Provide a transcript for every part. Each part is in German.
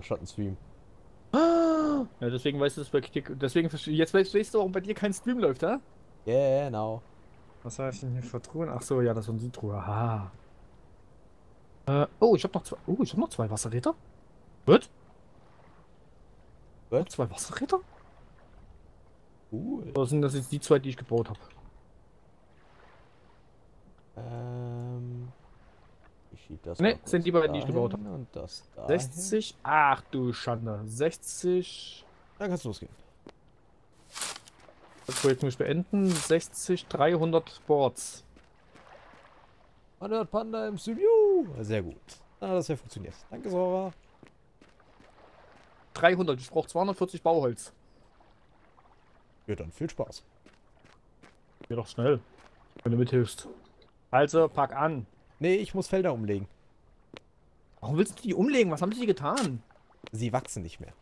Schattenstream. Ja, deswegen weißt du das wirklich. Deswegen jetzt verstehst du, warum bei dir kein Stream läuft, hä? Genau. Was habe ich denn hier für Truhen? Ach so, ja, das sind die Truhe. Aha. Oh, ich habe noch zwei. Oh, ich habe noch zwei Wasserräder. Was? Noch Gut. zwei Wasserräder? Cool. Oder sind das jetzt die zwei, die ich gebaut habe? Ähm, ich schiebe das mal Ne, sind kurz die beiden, die ich gebaut habe. dahin und das dahin. 60. Ach du Schande. 60. Dann kann's losgehen. Das Projekt muss ich beenden. 60, 300 Boards. 100 Panda im Studio. Sehr gut. Ah, das hat funktioniert. Danke, Sora. 300. Ich brauche 240 Bauholz. Ja, dann viel Spaß. Geh doch schnell, wenn du mithilfst. Also, pack an. Nee, ich muss Felder umlegen. Warum willst du die umlegen? Was haben die getan? Sie wachsen nicht mehr.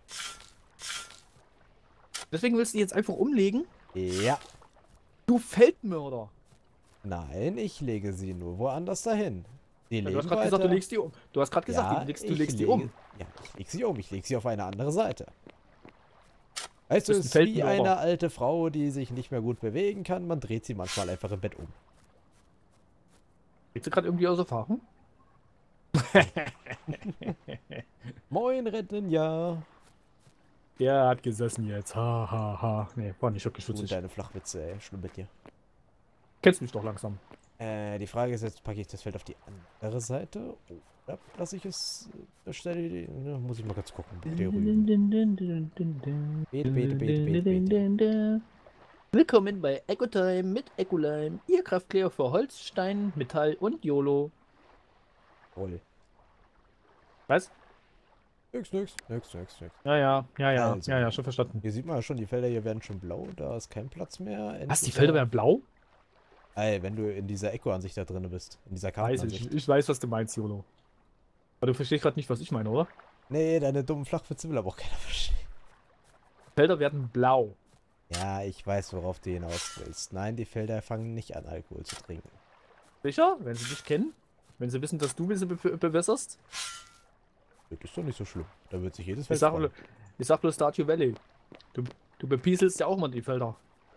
Deswegen willst du die jetzt einfach umlegen? Ja. Du Feldmörder. Nein, ich lege sie nur woanders dahin. Sie Ja, du hast leben gerade gesagt, du weiter. legst die um. Du hast gerade gesagt, Ja, du legst die um. Ja, ich lege sie um. Ich lege sie auf eine andere Seite. Weißt du, Du es bist ein ist wie Feldmörder. eine alte Frau, die sich nicht mehr gut bewegen kann. Man dreht sie manchmal einfach im Bett um. Willst du gerade irgendwie aus Erfahrung? Moin, Rentner. Der hat gesessen jetzt. Ha, ha, ha. Nee, war nicht wirklich Du und witzig. deine Flachwitze, ey. Schlimm mit dir. Kennst mich doch langsam. Die Frage ist jetzt, packe ich das Feld auf die andere Seite? Oder lasse ich es, stelle, muss ich mal kurz gucken. Die Rüben. Bete, bete, bete, bete, bete. Willkommen bei Ecotime mit Ecolime, Ihr Kraftklärer für Holz, Stein, Metall und YOLO. Roll. Was? Nix. Ja, Also, schon verstanden. hier sieht man ja schon, die Felder hier werden schon blau. Da ist kein Platz mehr. Was, die Felder werden blau? Ey, wenn du in dieser Eco-Ansicht da drin bist. In dieser Weiß ich. Kartenansicht. Ich weiß, was du meinst, YOLO. Aber du verstehst gerade nicht, was ich meine, oder? Nee, deine dummen Flachwitze will aber auch keiner verstehen. Felder werden blau. Ja, ich weiß, worauf du hinaus willst. Nein, die Felder fangen nicht an, Alkohol zu trinken. Sicher? Wenn sie dich kennen? Wenn sie wissen, dass du sie bewässerst? Das ist doch nicht so schlimm. Da wird sich jedes Ich Feld sag, freuen. ich sag bloß Stardew Valley. Du bepieselst ja auch mal die Felder.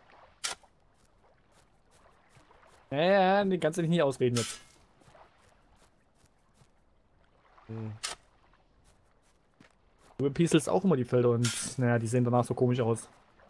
Ja, die kannst du nicht ausreden jetzt. Hm. Du bepieselst auch immer die Felder und naja, die sehen danach so komisch aus.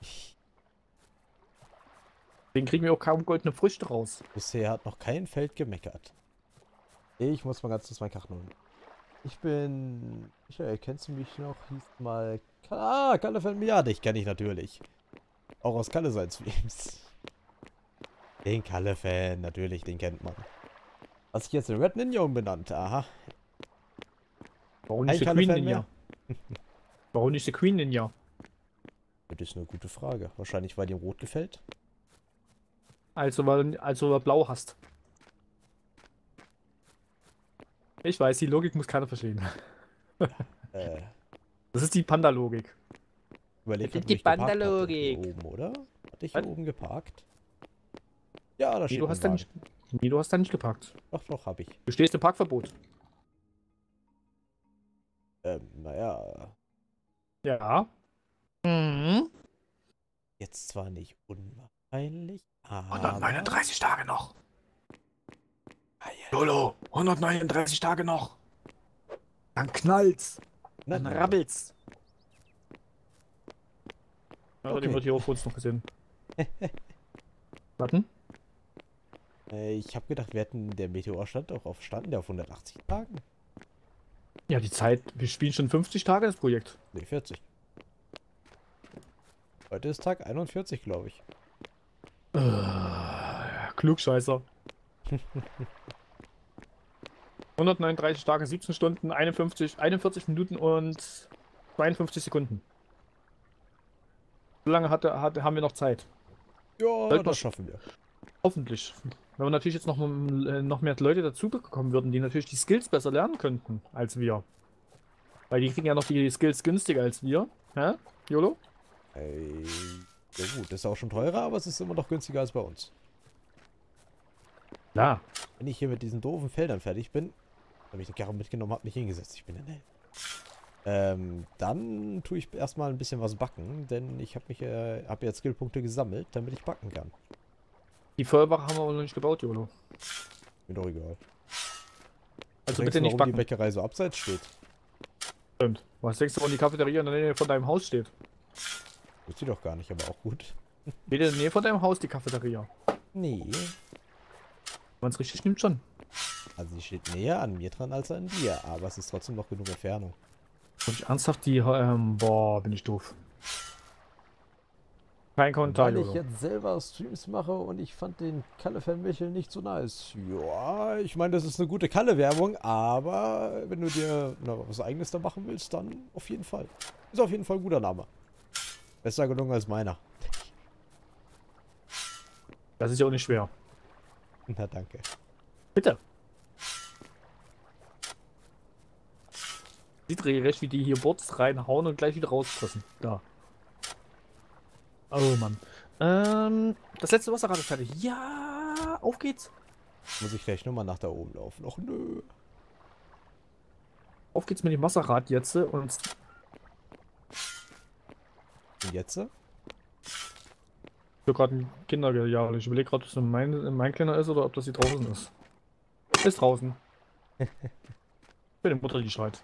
Deswegen kriegen wir auch kaum goldene Früchte raus. Bisher hat noch kein Feld gemeckert. Ich muss mal ganz kurz meinen Karten holen. Ich bin... Michael, kennst du mich noch? Hieß mal... Kalle von mir. Ja, dich kenne ich natürlich. Auch aus Kalle seinen Streams. Den Kalle-Fan, natürlich, den kennt man. Hat sich jetzt den Red Ninja umbenannt, aha. Warum Ein nicht der Queen Kalle-Fan Ninja? Warum nicht der Queen Ninja? Das ist eine gute Frage. Wahrscheinlich, weil dir Rot gefällt. Also, weil du blau hast. Ich weiß, die Logik muss keiner verstehen. Äh, Das ist die Panda-Logik. überleg Das grad, ist wo die ich geparkt hatte. Panda-Logik. Hier oben, oder? Hatte ich Was? hier oben geparkt? Ja, da Nee, steht du ein hast da Wagen. nicht. Nee, du hast da nicht geparkt. Doch, hab ich. Du stehst im Parkverbot. Naja. Ja. Mhm. Jetzt zwar nicht unwahrscheinlich, aber... 139 Tage noch. YOLO, 139 Tage noch. Dann knallt's. Na, Dann na, rabbelt's. Ja, Okay. den wird hier auf uns noch gesehen. Warten. Ich habe gedacht, wir hätten der Meteor stand auch auf standen der auf 180 Tagen. Ja, die Zeit. Wir spielen schon 50 Tage das Projekt. Ne, 40. Heute ist Tag 41, glaube ich. Klugscheißer. 139 Tage, 17 Stunden, 41 Minuten und 52 Sekunden. So lange haben wir noch Zeit. Ja, Sollten wir das schaffen wir. Hoffentlich. Wenn wir natürlich jetzt noch mehr Leute dazu bekommen würden, die natürlich die Skills besser lernen könnten als wir. Weil die kriegen ja noch die Skills günstiger als wir. Hä? YOLO? Ja gut, ist auch schon teurer, aber es ist immer noch günstiger als bei uns. Ja. Wenn ich hier mit diesen doofen Feldern fertig bin, habe ich die Karre mitgenommen, habe mich hingesetzt. Ich bin in Dann tue ich erstmal ein bisschen was backen, denn ich habe hab jetzt Skillpunkte gesammelt, damit ich backen kann. Die Feuerwache haben wir aber noch nicht gebaut, Jolo. Mir doch egal. Also Denkst bitte du, nicht warum die backen. Bäckerei so abseits steht? Stimmt. Was denkst du, warum die Cafeteria in der Nähe von deinem Haus steht? Ist die doch gar nicht, aber auch gut. Steht in der Nähe von deinem Haus die Cafeteria? Nee. Wenn man es richtig nimmt, schon. Also sie steht näher an mir dran als an dir, aber es ist trotzdem noch genug Entfernung. Und ich ernsthaft die, boah, bin ich doof. Kein Kommentar, Weil ich Jolo. jetzt selber Streams mache und ich fand den Kalle-Fan-Michel nicht so nice. Ja, ich meine, das ist eine gute Kalle-Werbung, aber wenn du dir was Eigenes da machen willst, dann auf jeden Fall. Ist auf jeden Fall ein guter Name. Besser gelungen als meiner. Das ist ja auch nicht schwer. Na, danke. Bitte. Sieht regelrecht, wie die hier Boards reinhauen und gleich wieder rauspressen. Da. Oh Mann. Das letzte Wasserrad ist fertig. Ja, auf geht's. Muss ich gleich nochmal nach da oben laufen. Och nö. Auf geht's mit dem Wasserrad jetzt und Und jetzt? für gerade ein Kinderjahr. Ich überlege gerade, ob das mein Kleiner ist oder ob das hier draußen ist. Ist draußen. Für die Mutter, die schreit.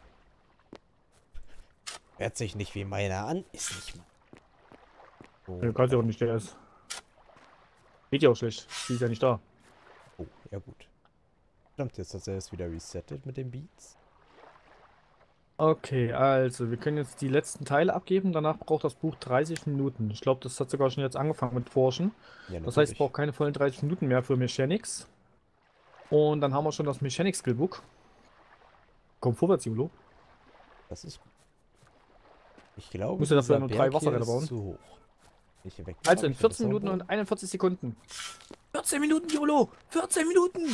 Hört sich nicht wie meiner an, ist nicht mal. Oh, Der kann sie auch nicht, der ist. Geht ja auch schlecht. Die ist ja nicht da. oh, ja gut. Stimmt, jetzt hat er es wieder resettet mit den Beats. Okay, also wir können jetzt die letzten Teile abgeben. Danach braucht das Buch 30 Minuten. Ich glaube, das hat sogar schon jetzt angefangen mit Forschen. Ja, Das heißt, es braucht keine vollen 30 Minuten mehr für Mechanics. Und dann haben wir schon das Mechanics Skillbook. Komm vorwärts, Jolo. Das ist gut. Ich glaube, Muss ja dafür dieser nur 3 Berg hier Wasserräder ist bauen. zu hoch. Ich hier weg. Also in 14 Minuten und 41 Sekunden. 14 Minuten, Jolo! 14 Minuten!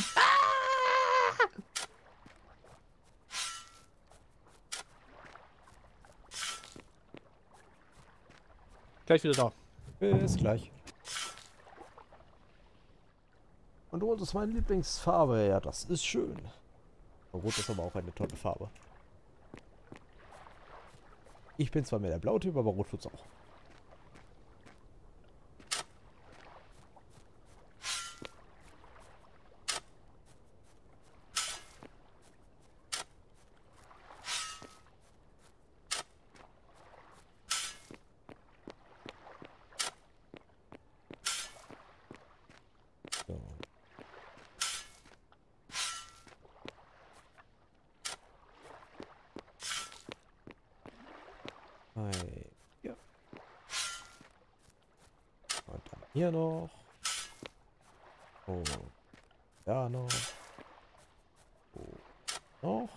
Gleich wieder da. Bis gleich. Und Rot ist meine Lieblingsfarbe. Ja, das ist schön. Rot ist aber auch eine tolle Farbe. Ich bin zwar mehr der Blautyp, aber Rot tut's auch. So. Ja. Und dann hier noch. Und da noch. Und noch.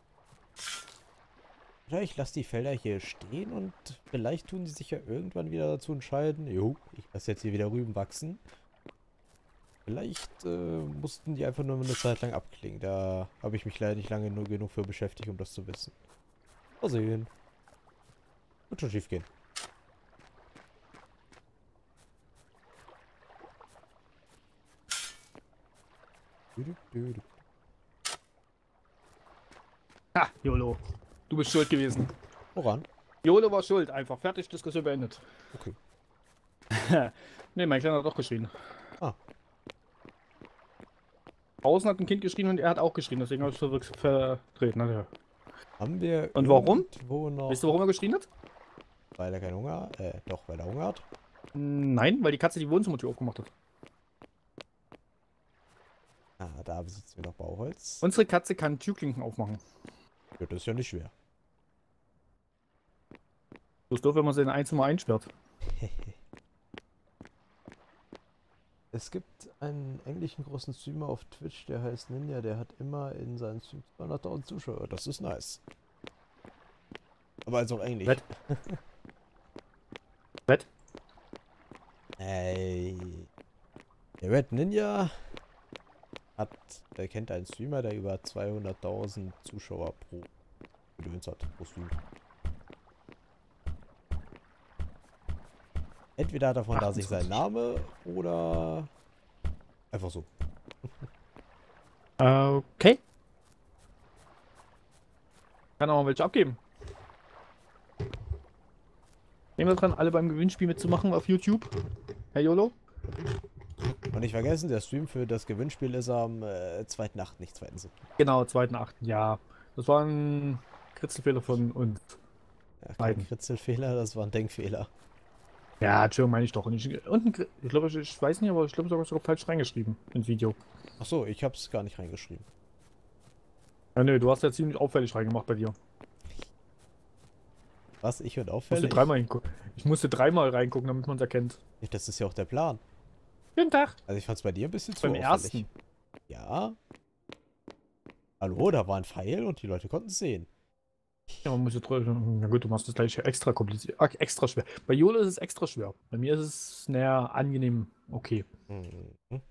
Oder ich lasse die Felder hier stehen und vielleicht tun sie sich ja irgendwann wieder dazu entscheiden. Jo, ich lasse jetzt hier wieder Rüben wachsen. Vielleicht mussten die einfach nur eine Zeit lang abklingen. Da habe ich mich leider nicht lange nur genug für beschäftigt, um das zu wissen. Mal sehen. Wird schon schief gehen. Ha, Jolo. Du bist schuld gewesen. Woran? Jolo war schuld. Einfach fertig, Diskussion beendet. Okay. Ne, mein Kleiner hat doch geschrien. Ah. Draußen hat ein Kind geschrien und er hat auch geschrien. Deswegen habe ich es verdreht. Na ja. Haben wir Und warum? irgendwo noch... Weißt du, warum er geschrien hat? Weil er keinen Hunger... doch, weil er Hunger hat. Nein, weil die Katze die Wohnzimmertür aufgemacht hat. Ah, da besitzen wir noch Bauholz. Unsere Katze kann Türklinken aufmachen. Ja, das ist ja nicht schwer. So ist doof, wenn man sie in ein Zimmer einsperrt. Es gibt einen englischen großen Streamer auf Twitch, der heißt Ninja, der hat immer in seinen Streams 200.000 Zuschauer. Das ist nice. Aber also auch Englisch. Wett. Wett? Ey. Der Red Ninja der kennt einen Streamer, der über 200.000 Zuschauer pro Gedöns hat, pro Stream. Entweder hat er von da sich sein Name oder einfach so. Okay. Kann auch mal welche abgeben. Denkt dran, alle beim Gewinnspiel mitzumachen auf YouTube. Herr YOLO? Und nicht vergessen, der Stream für das Gewinnspiel ist am 2.8., nicht 2.7. Genau, 2.8. Ja. Das war ein Kritzelfehler von uns Ja, kein beiden. Kritzelfehler, das war ein Denkfehler. Ja, Entschuldigung, meine ich doch. Und ich glaube, ich weiß nicht, aber ich glaube, ich habe sogar falsch reingeschrieben ins Video. Achso, ich hab's gar nicht reingeschrieben. Ja, nö, du hast ja ziemlich auffällig reingemacht bei dir. Was? Ich und Ich musste auffällig? dreimal hingucken. Ich musste dreimal reingucken, damit man es erkennt. Das ist ja auch der Plan. Guten Tag. Also ich fand's bei dir ein bisschen zu Beim auffällig. ersten. Ja. Hallo, da war ein Pfeil und die Leute konnten es sehen. Ja, man muss jetzt. Na gut, du machst das gleich extra kompliziert. Extra schwer. Bei YOLO ist es extra schwer. Bei mir ist es, naja, angenehm. Okay. Mhm.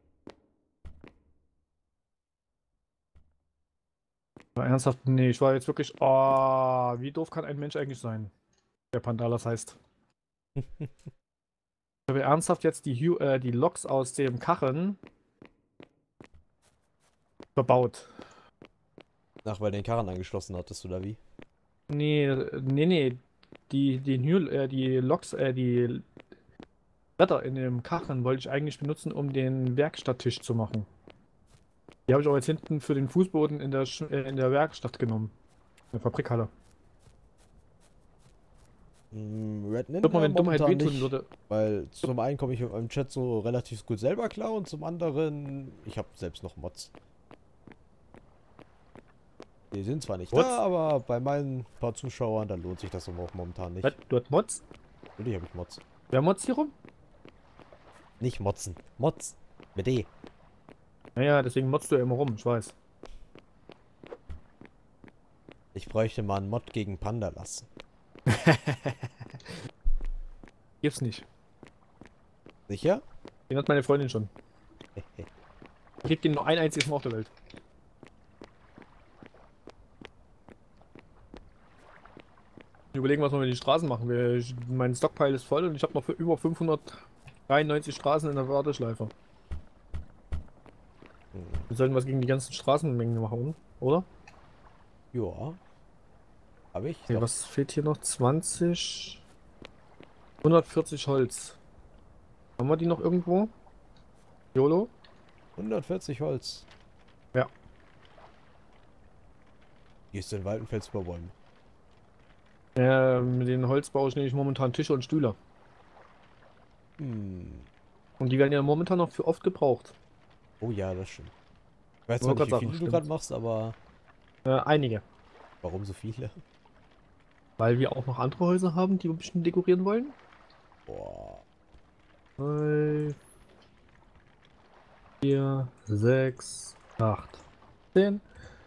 Aber ernsthaft, nee, ich war jetzt wirklich. Oh, wie doof kann ein Mensch eigentlich sein? Der Pandalas heißt. Ich habe ernsthaft jetzt die Loks aus dem Kacheln verbaut. Ach, weil du den Karren angeschlossen hattest, oder wie? Nee. Die Loks, die Bretter in dem Kacheln wollte ich eigentlich benutzen, um den Werkstatttisch zu machen. Die habe ich auch jetzt hinten für den Fußboden in der Werkstatt genommen. In der Fabrikhalle. Red Ob man, Ninja wenn Dummheit momentan wehtun nicht, würde. weil zum einen komme ich mit meinem Chat so relativ gut selber klar und zum anderen, ich habe selbst noch Mods. Die sind zwar nicht Mods? da, aber bei meinen paar Zuschauern, dann lohnt sich das aber auch momentan nicht. Was? Du hast Mods? Natürlich habe ich Mods. Wer Mods hier rum? Nicht Motzen. Mods. Mit D. Naja, deswegen modst du ja immer rum, ich weiß. Ich bräuchte mal einen Mod gegen Pandalas. Gibt's nicht. Sicher? Den hat meine Freundin schon. Ich gebe den nur ein einziges Mal auf der Welt. Wir überlegen, was wir mit den Straßen machen. Mein Stockpile ist voll und ich habe noch für über 593 Straßen in der Warteschleife. Wir sollten was gegen die ganzen Straßenmengen machen, oder? Ja. Habe ich? Okay, Doch. was fehlt hier noch? 20. 140 Holz. Haben wir die noch irgendwo? YOLO? 140 Holz. Ja. Gehst du in den Wald und fällst über Bäume. Mit den Holz baue ich nämlich momentan Tische und Stühle. Hm. Und die werden ja momentan noch für oft gebraucht. Oh ja, das stimmt. Ich weiß Ich zwar wollte nicht, wie grad viele sagen, du gerade machst, aber Einige. warum so viele? Weil wir auch noch andere Häuser haben, die wir bestimmt dekorieren wollen. Boah. 3, 4, 6, 8, 10,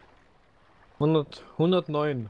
109.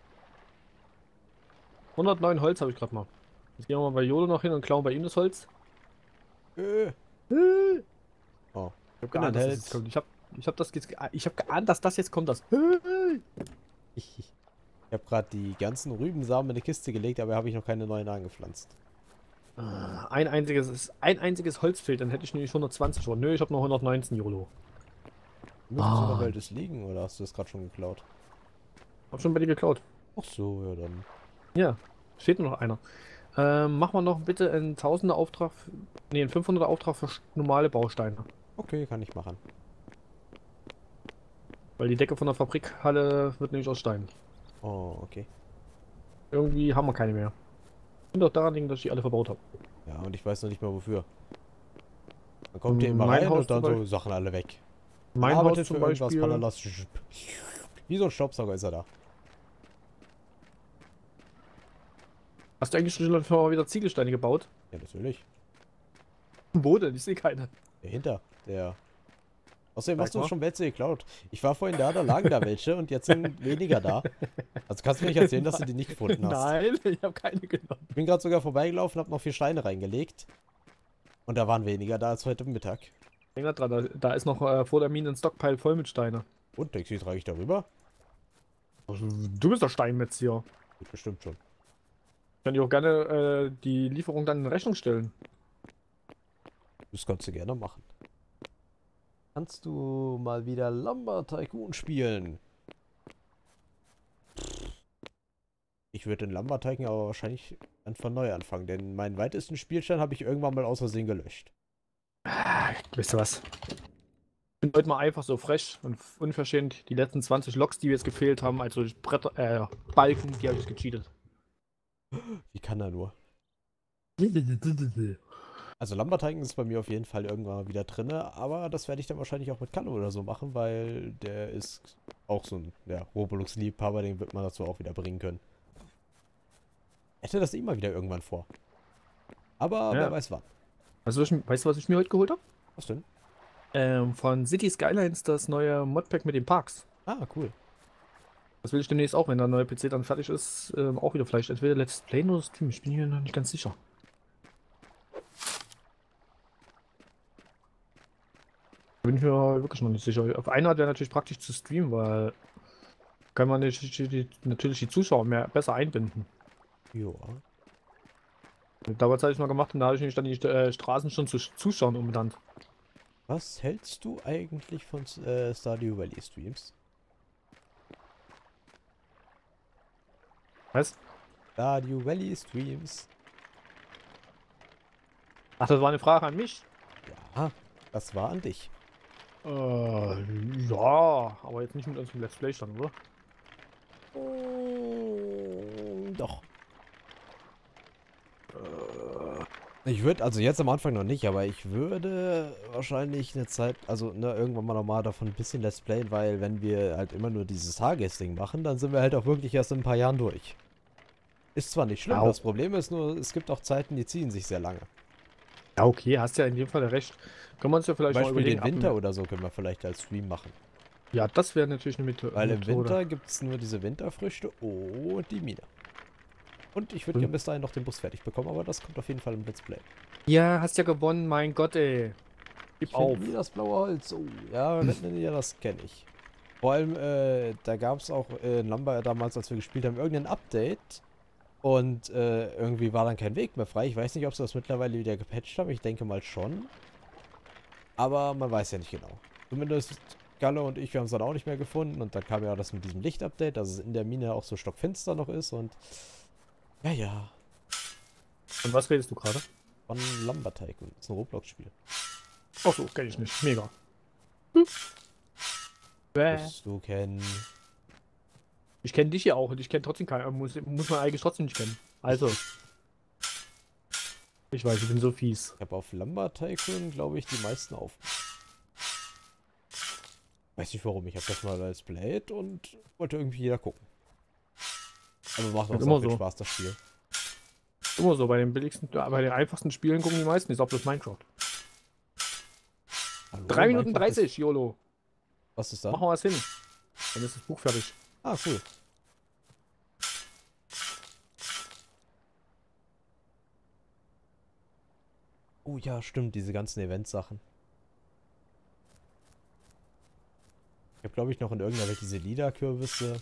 109 Holz habe ich gerade mal. Jetzt gehen wir mal bei YOLO noch hin und klauen bei ihm das Holz. Äh. Ich Oh. habe Bin geahnt, ein dass das Held. jetzt kommt. Ich habe geahnt, dass das jetzt kommt. Ich habe gerade die ganzen Rübensamen in eine Kiste gelegt, aber habe ich noch keine neuen angepflanzt. Ein einziges Holz fehlt, dann hätte ich nämlich 120 schon. Nö, ich habe noch 119 YOLO. Müsstest in der Welt es liegen, oder hast du das gerade schon geklaut? Hab schon bei dir geklaut. Ach so, ja dann. Ja, steht nur noch einer. Machen wir noch bitte einen 1000er Auftrag, nee, einen 500er Auftrag für normale Bausteine. Okay, kann ich machen. Weil die Decke von der Fabrikhalle wird nämlich aus Stein. Oh, okay. Irgendwie haben wir keine mehr. Könnte auch daran liegen, dass ich die alle verbaut habe. Ja, und ich weiß noch nicht mal wofür. Man kommt hier immer Mein rein Haus und dann zum so Sachen alle weg. Mein Arbeitet Haus zum für irgendwas, Beispiel. Pandalas. Wie so ein Staubsauger ist er da. Hast du eigentlich schon mal wieder Ziegelsteine gebaut? Ja, natürlich. Wo denn? Ich sehe keine. Dahinter, der. Außerdem Sag hast du mal. schon welche geklaut. Ich war vorhin da lagen da welche und jetzt sind weniger da. Also kannst du mir nicht erzählen, dass du die nicht gefunden hast. Nein, ich habe keine genommen. Ich bin gerade sogar vorbeigelaufen, habe noch 4 Steine reingelegt. Und da waren weniger da als heute Mittag. Denk grad dran, da ist noch vor der Mine ein Stockpile voll mit Steine. Und denkst du, trage ich darüber? Also, du bist der Steinmetz hier. Geht bestimmt schon. Ich kann dir auch gerne die Lieferung dann in Rechnung stellen. Das kannst du gerne machen. Kannst du mal wieder Lumber Tycoon spielen? Ich würde den Lumbertycoon aber wahrscheinlich von neu anfangen, denn meinen weitesten Spielstand habe ich irgendwann mal aus Versehen gelöscht. Wisst ihr was? Ich bin heute mal einfach so frech und unverschämt. Die letzten 20 Loks, die mir jetzt gefehlt haben, also Bretter, Balken, die habe ich gecheatet. Wie kann er nur? Also Lumbertycoon ist bei mir auf jeden Fall irgendwann mal wieder drinne, aber das werde ich dann wahrscheinlich auch mit Kalle oder so machen, weil der ist auch so ein Roblox-Liebhaber, den wird man dazu auch wieder bringen können. Hätte das immer wieder irgendwann vor. Aber wer Ja. weiß wann. Weißt du, was ich mir heute geholt habe? Was denn? Von City Skylines das neue Modpack mit den Parks. Ah, cool. Das will ich demnächst auch, wenn der neue PC dann fertig ist, auch wieder vielleicht entweder Let's Play oder Stream. Ich bin hier noch nicht ganz sicher. Bin ich mir wirklich noch nicht sicher. Auf eine Art wäre natürlich praktisch zu streamen, weil kann man natürlich die Zuschauer besser einbinden. Joa. Damals habe ich mal gemacht und da habe ich nämlich dann die Straßen schon zu Zuschauern umbenannt. Was hältst du eigentlich von Stardew Valley Streams? Was? Stardew Valley Streams. Ach, das war eine Frage an mich? Ja, das war an dich. Ja, aber jetzt nicht mit unserem Let's Play stand, oder? Doch. Ich würde, also jetzt am Anfang noch nicht, aber ich würde wahrscheinlich eine Zeit, also ne, irgendwann mal nochmal davon ein bisschen Let's Playen, weil wenn wir halt immer nur dieses Tagesding machen, dann sind wir halt auch wirklich erst in ein paar Jahren durch. Ist zwar nicht schlimm, Ja. das Problem ist nur, es gibt auch Zeiten, die ziehen sich sehr lange. Ja, okay, hast ja in dem Fall recht. Können wir uns ja Zum vielleicht mal Beispiel überlegen. den Winter oder so können wir vielleicht als Stream machen. Ja, das wäre natürlich eine Weil im Methode. Winter gibt es nur diese Winterfrüchte und die Mine. Und ich würde gerne bis dahin noch den Bus fertig bekommen, aber das kommt auf jeden Fall im Let's Play. Ja, hast ja gewonnen, mein Gott, ey. Gib Ich auf. finde nie das blaue Holz. Oh, ja, ja, das kenne ich. Vor allem, da gab es auch in Lumber damals, als wir gespielt haben, irgendein Update. Und irgendwie war dann kein Weg mehr frei. Ich weiß nicht, ob sie das mittlerweile wieder gepatcht haben. Ich denke mal schon. Aber man weiß ja nicht genau. Zumindest Galle und ich, wir haben es dann auch nicht mehr gefunden. Und dann kam ja das mit diesem Licht-Update, dass es in der Mine auch so stockfinster noch ist. Und ja, ja. Von was redest du gerade? Von Lumber Tycoon. Das ist ein Roblox-Spiel. Achso, kenne ich nicht. Mega. Musst du kennen. Ich kenne dich ja auch und ich kenne trotzdem keinen. Muss man eigentlich trotzdem nicht kennen. Also. Ich weiß, ich bin so fies. Ich habe auf Lumber Tycoon, glaube ich, die meisten auf. Weiß nicht warum. Ich habe das mal als Played und wollte irgendwie jeder gucken. Aber macht auch immer sehr viel so. Spaß, das Spiel. Immer so, bei den billigsten, bei den einfachsten Spielen gucken die meisten, ist auch bloß Minecraft. Hallo, 3 Minuten Minecraft 30, YOLO. Was ist da? Machen wir was hin. Dann ist das Buch fertig. Ah, cool. Oh ja, stimmt, diese ganzen Event-Sachen. Ich habe, glaube ich, noch in irgendeiner Welt diese Lila-Kürbisse.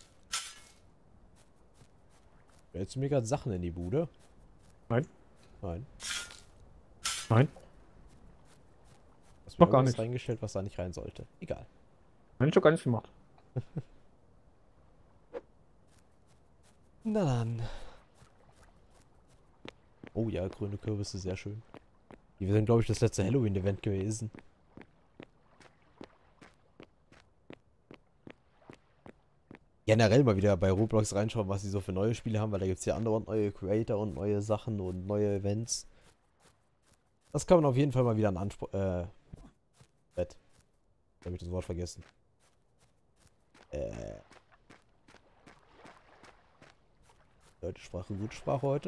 Stellst du mir gerade Sachen in die Bude? Nein. Nein. Nein. Hast mir Noch gar irgendwas nicht. reingestellt, was da nicht rein sollte. Egal. Nein, ich hab gar nichts gemacht. Na dann. Oh ja, grüne Kürbisse, sehr schön. Die sind, glaube ich, das letzte Halloween-Event gewesen. Generell mal wieder bei Roblox reinschauen, was sie so für neue Spiele haben, weil da gibt es ja andauernd neue Creator und neue Sachen und neue Events. Das kann man auf jeden Fall mal wieder an Anspruch. Bett. Da habe ich das Wort vergessen. Deutsche Sprache, gute Sprache heute.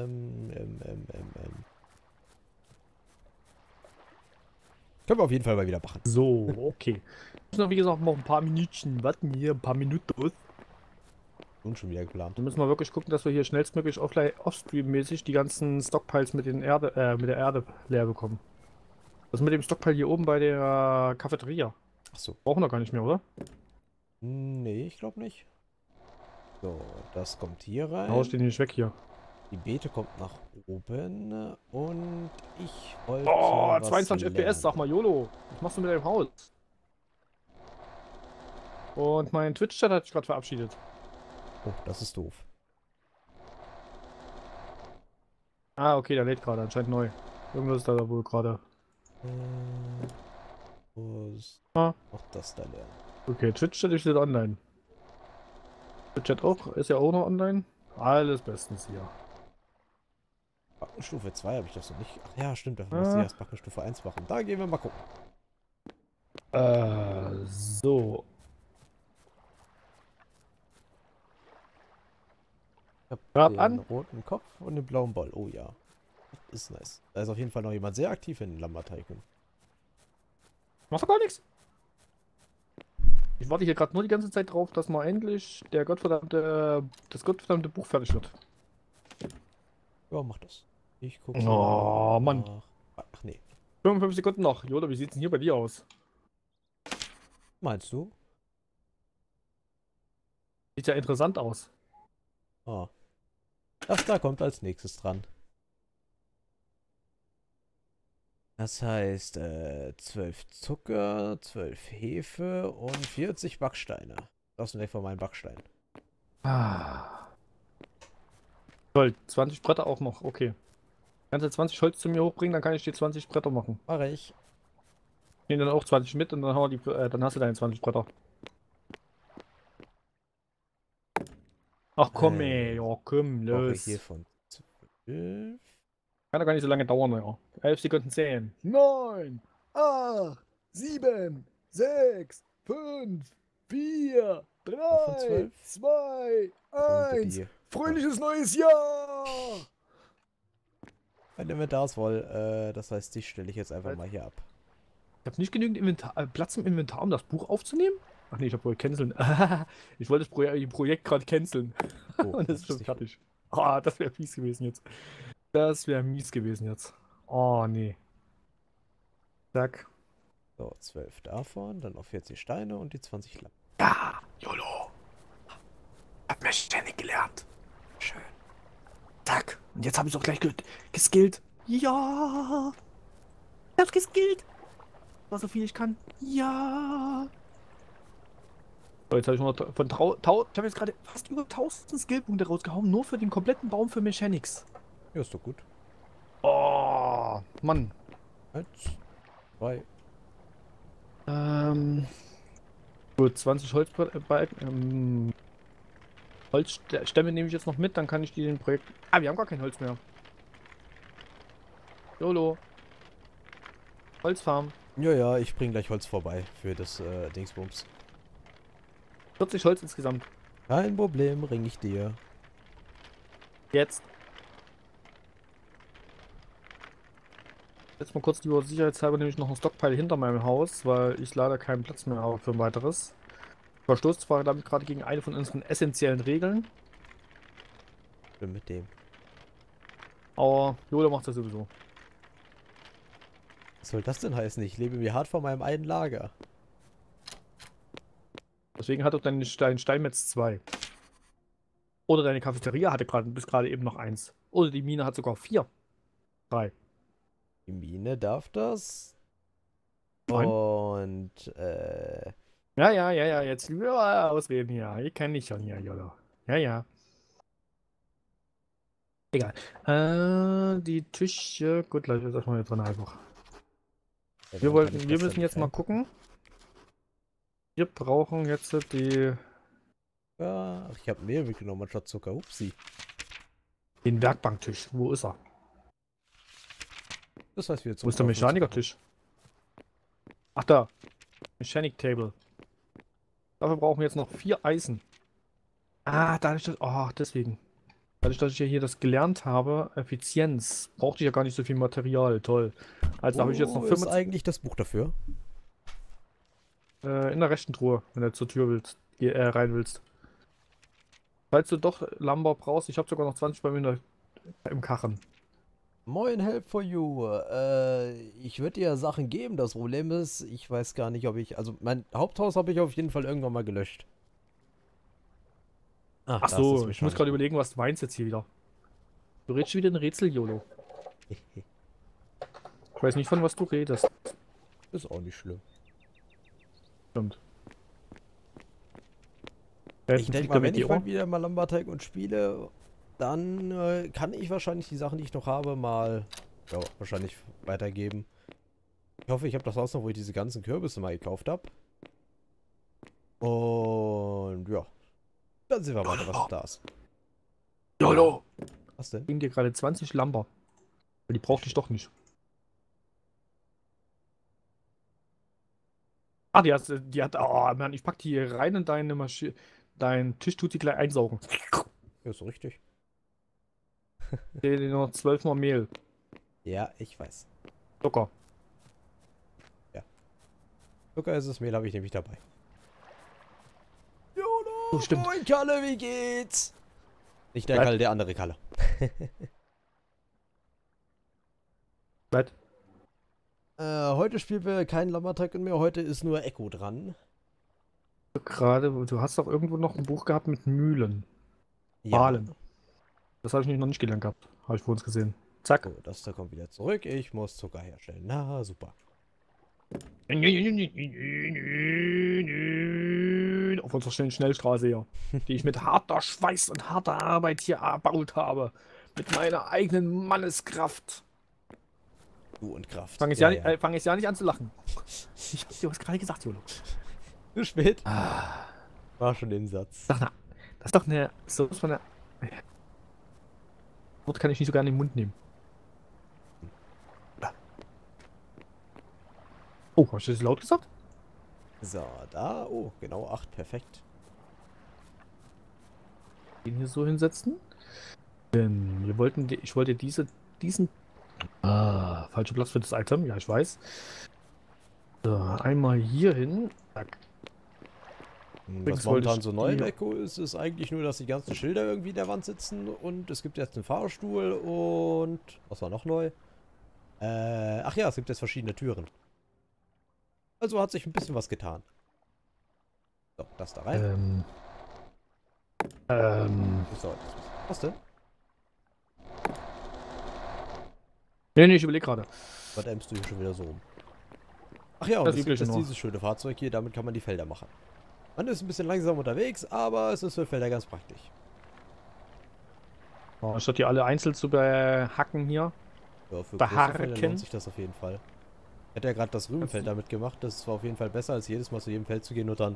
Können wir auf jeden Fall mal wieder machen. So, okay. Ich muss noch, wie gesagt, noch ein paar Minütchen warten hier, ein paar Minuten. Und schon wieder geplant. Dann müssen wir wirklich gucken, dass wir hier schnellstmöglich offstream-mäßig die ganzen Stockpiles mit der Erde leer bekommen. Das mit dem Stockpile hier oben bei der Cafeteria. Achso. Brauchen wir gar nicht mehr, oder? Nee, ich glaube nicht. So, das kommt hier rein. Hau ich den nicht weg hier. Die Beete kommt nach oben. Und ich wollte. Oh, was 22 FPS, lernen. sag mal, YOLO. Was machst du mit deinem Haus? Und mein Twitch-Chat hat sich gerade verabschiedet. Oh, das ist doof. Ah, okay, der lädt gerade, anscheinend neu. Irgendwas ist da wohl gerade. Wo ist Ah, noch das da lernen? okay, Twitch-Chat ist wieder online. Twitch-Chat auch, ist ja auch noch online. Alles bestens hier. Backenstufe 2 habe ich das noch nicht. Ach ja, stimmt, dafür muss ich Ah, erst Backenstufe 1 machen. Da gehen wir mal gucken. so. Ich habe Grab den an. roten Kopf und den blauen Ball. Oh ja. Ist nice. Da ist auf jeden Fall noch jemand sehr aktiv in Lambda Tycoon. Macht doch gar nichts. Ich warte hier gerade nur die ganze Zeit drauf, dass mal endlich das gottverdammte Buch fertig wird. Ja, mach das. Ich gucke Oh, Mann. nach. Ach nee. 55 Sekunden noch. Joda, wie sieht's denn hier bei dir aus? Meinst du? Sieht ja interessant aus. Ah. Das da kommt als nächstes dran. Das heißt, 12 Zucker, 12 Hefe und 40 Backsteine. Das sind von meinen Backsteinen. Ah. Toll, 20 Bretter auch noch. Okay. Kannst du 20 Holz zu mir hochbringen, dann kann ich dir 20 Bretter machen. Mache ich. Nehmen dann auch 20 mit und dann, haben wir dann hast du deine 20 Bretter. Ach komm, ey. Ja, komm, Brauche ich los. hiervon 12. Kann doch gar nicht so lange dauern, ja. 11 Sekunden 10. 9, 8, 7, 6, 5, 4, Davon 3, 12. 2, Und 1. die. Fröhliches neues Jahr! Mein Inventar ist voll. Das heißt, die stelle ich jetzt einfach mal hier ab. Ich habe nicht genügend Platz im Inventar, um das Buch aufzunehmen? Ach nee, ich habe wohl canceln. Ich wollte das Projekt gerade canceln. Oh, Und das ist ist schon nicht fertig. Ah, das wäre mies gewesen jetzt. Das wäre mies gewesen jetzt. Oh, nee. Zack. So, 12 davon, dann noch 40 Steine und die 20 Lappen. Ja, YOLO. Hab mir ständig gelernt. Schön. Zack. Und jetzt habe ich auch gleich geskillt. Ja. Ich hab's geskillt. War so viel ich kann. Ja. So, jetzt habe ich ich habe jetzt gerade fast über 1000 Skillpunkte rausgehauen, nur für den kompletten Baum für Mechanics. Ja, ist doch gut. Oh, Mann. 1, 2. Gut, 20 Holzbalken. Holzstämme nehme ich jetzt noch mit, dann kann ich die den Projekt. Ah, wir haben gar kein Holz mehr. YOLO. Holzfarm. Ja, ja, ich bring gleich Holz vorbei für das Dingsbums. 40 Holz insgesamt. Kein Problem, bring ich dir. Jetzt. Jetzt mal kurz lieber sicherheitshalber nämlich noch ein Stockpile hinter meinem Haus, weil ich leider keinen Platz mehr habe für ein weiteres. Ich verstoße zwar damit gerade gegen eine von unseren essentiellen Regeln, Bin mit dem. aber Yoda macht das sowieso. Was soll das denn heißen? Ich lebe mir hart vor meinem einen Lager. Deswegen hat auch dein Steinmetz 2. Oder deine Cafeteria hatte bis gerade eben noch 1. Oder die Mine hat sogar 4. 3. Die Mine darf das. Nein. Und, Ja, jetzt lieber ausreden hier. Ich kenne dich schon hier, Yoda. Ja, ja. Egal. Die Tische. Gut, Leute, das machen wir jetzt drin einfach. Wir müssen jetzt mal gucken. Wir brauchen jetzt die. Ja, ach, ich habe Mehl mitgenommen anstatt Zucker. Upsi. Den Werkbanktisch. Wo ist er? Das heißt, wir jetzt Wo ist der Mechanikertisch? Ach da. Mechanic Table. Dafür brauchen wir jetzt noch 4 Eisen. Ah, dadurch, dass. Oh, deswegen. Dadurch, dass ich ja hier das gelernt habe, Effizienz, brauchte ich ja gar nicht so viel Material. Toll. Also habe ich jetzt noch Wo ist 25 eigentlich das Buch dafür? in der rechten Truhe, wenn du zur Tür willst, rein willst. Falls du doch Lumber brauchst, ich habe sogar noch 20 bei mir im Kachen. Moin, Help for You. Ich würde dir Sachen geben. Das Problem ist, ich weiß gar nicht, ob ich. Also, mein Haupthaus habe ich auf jeden Fall irgendwann mal gelöscht. Ach Da ist so, das ich muss gerade überlegen, was du meinst jetzt hier wieder. Du redest wieder ein Rätsel, YOLO. Ich weiß nicht, von was du redest. Ist auch nicht schlimm. Stimmt. Ich denke mal, wenn ich mal wieder mal Lambda Tycoon spiele, Dann kann ich wahrscheinlich die Sachen, die ich noch habe, mal wahrscheinlich weitergeben. Ich hoffe, ich habe das Haus noch, wo ich diese ganzen Kürbisse mal gekauft habe. Und ja, dann sehen wir weiter, was da ist. Lolo! Was denn? Ich gebe dir gerade 20 Lamper. Aber die brauchte ich doch nicht. Ah, oh Mann, ich pack die hier rein in deine Maschine. Dein Tisch tut sie gleich einsaugen. Ja, ist richtig. Dir noch 12 Mal Mehl. Ja, ich weiß. Zucker. Zucker ist es, Mehl habe ich nämlich dabei. Jono, Oh, stimmt. moin Kalle, wie geht's? Nicht der Was? Kalle, der andere Kalle. Was? Heute spielen wir keinen Lammertacken mehr, heute ist nur Echo dran. Gerade, du hast doch irgendwo noch ein Buch gehabt mit Mühlen. Wahlen. Das habe ich noch nicht gelernt gehabt. Habe ich vor uns gesehen. Zack. So, das da kommt wieder zurück. Ich muss Zucker herstellen. Na, super. Auf unserer schönen Schnellstraße hier. Die ich mit harter Schweiß und harter Arbeit hier erbaut habe. Mit meiner eigenen Manneskraft. Du und Kraft. Fang ich ja nicht an zu lachen. Ich hab dir was gerade gesagt, Jolo. Zu spät. War schon im Satz. Das ist doch eine. So von der. Wort kann ich nicht so gerne in den Mund nehmen. Oh, hast du das laut gesagt? So, da. Oh, genau 8. Perfekt. Den hier so hinsetzen. Denn ich wollte diesen. Falscher Platz für das Item. Ja, ich weiß. So, einmal hier hin. Zack. Was momentan so neu in Echo ist, ist eigentlich nur, dass die ganzen Schilder irgendwie in der Wand sitzen und es gibt jetzt einen Fahrstuhl und was war noch neu? Ach ja, es gibt jetzt verschiedene Türen. Also hat sich ein bisschen was getan. So, das da rein. So, was denn? Nee, ich überlege gerade. Was ämmst du hier schon wieder so rum? Ach ja, und es gibt jetzt dieses schöne Fahrzeug hier, damit kann man die Felder machen. Man ist ein bisschen langsam unterwegs, aber es ist für Felder ganz praktisch. Oh, statt die alle einzeln zu behacken hier. Ja, für große Felder lohnt sich das auf jeden Fall. Ich hätte ja gerade das Rübenfeld damit gemacht. Das war auf jeden Fall besser, als jedes Mal zu jedem Feld zu gehen und dann...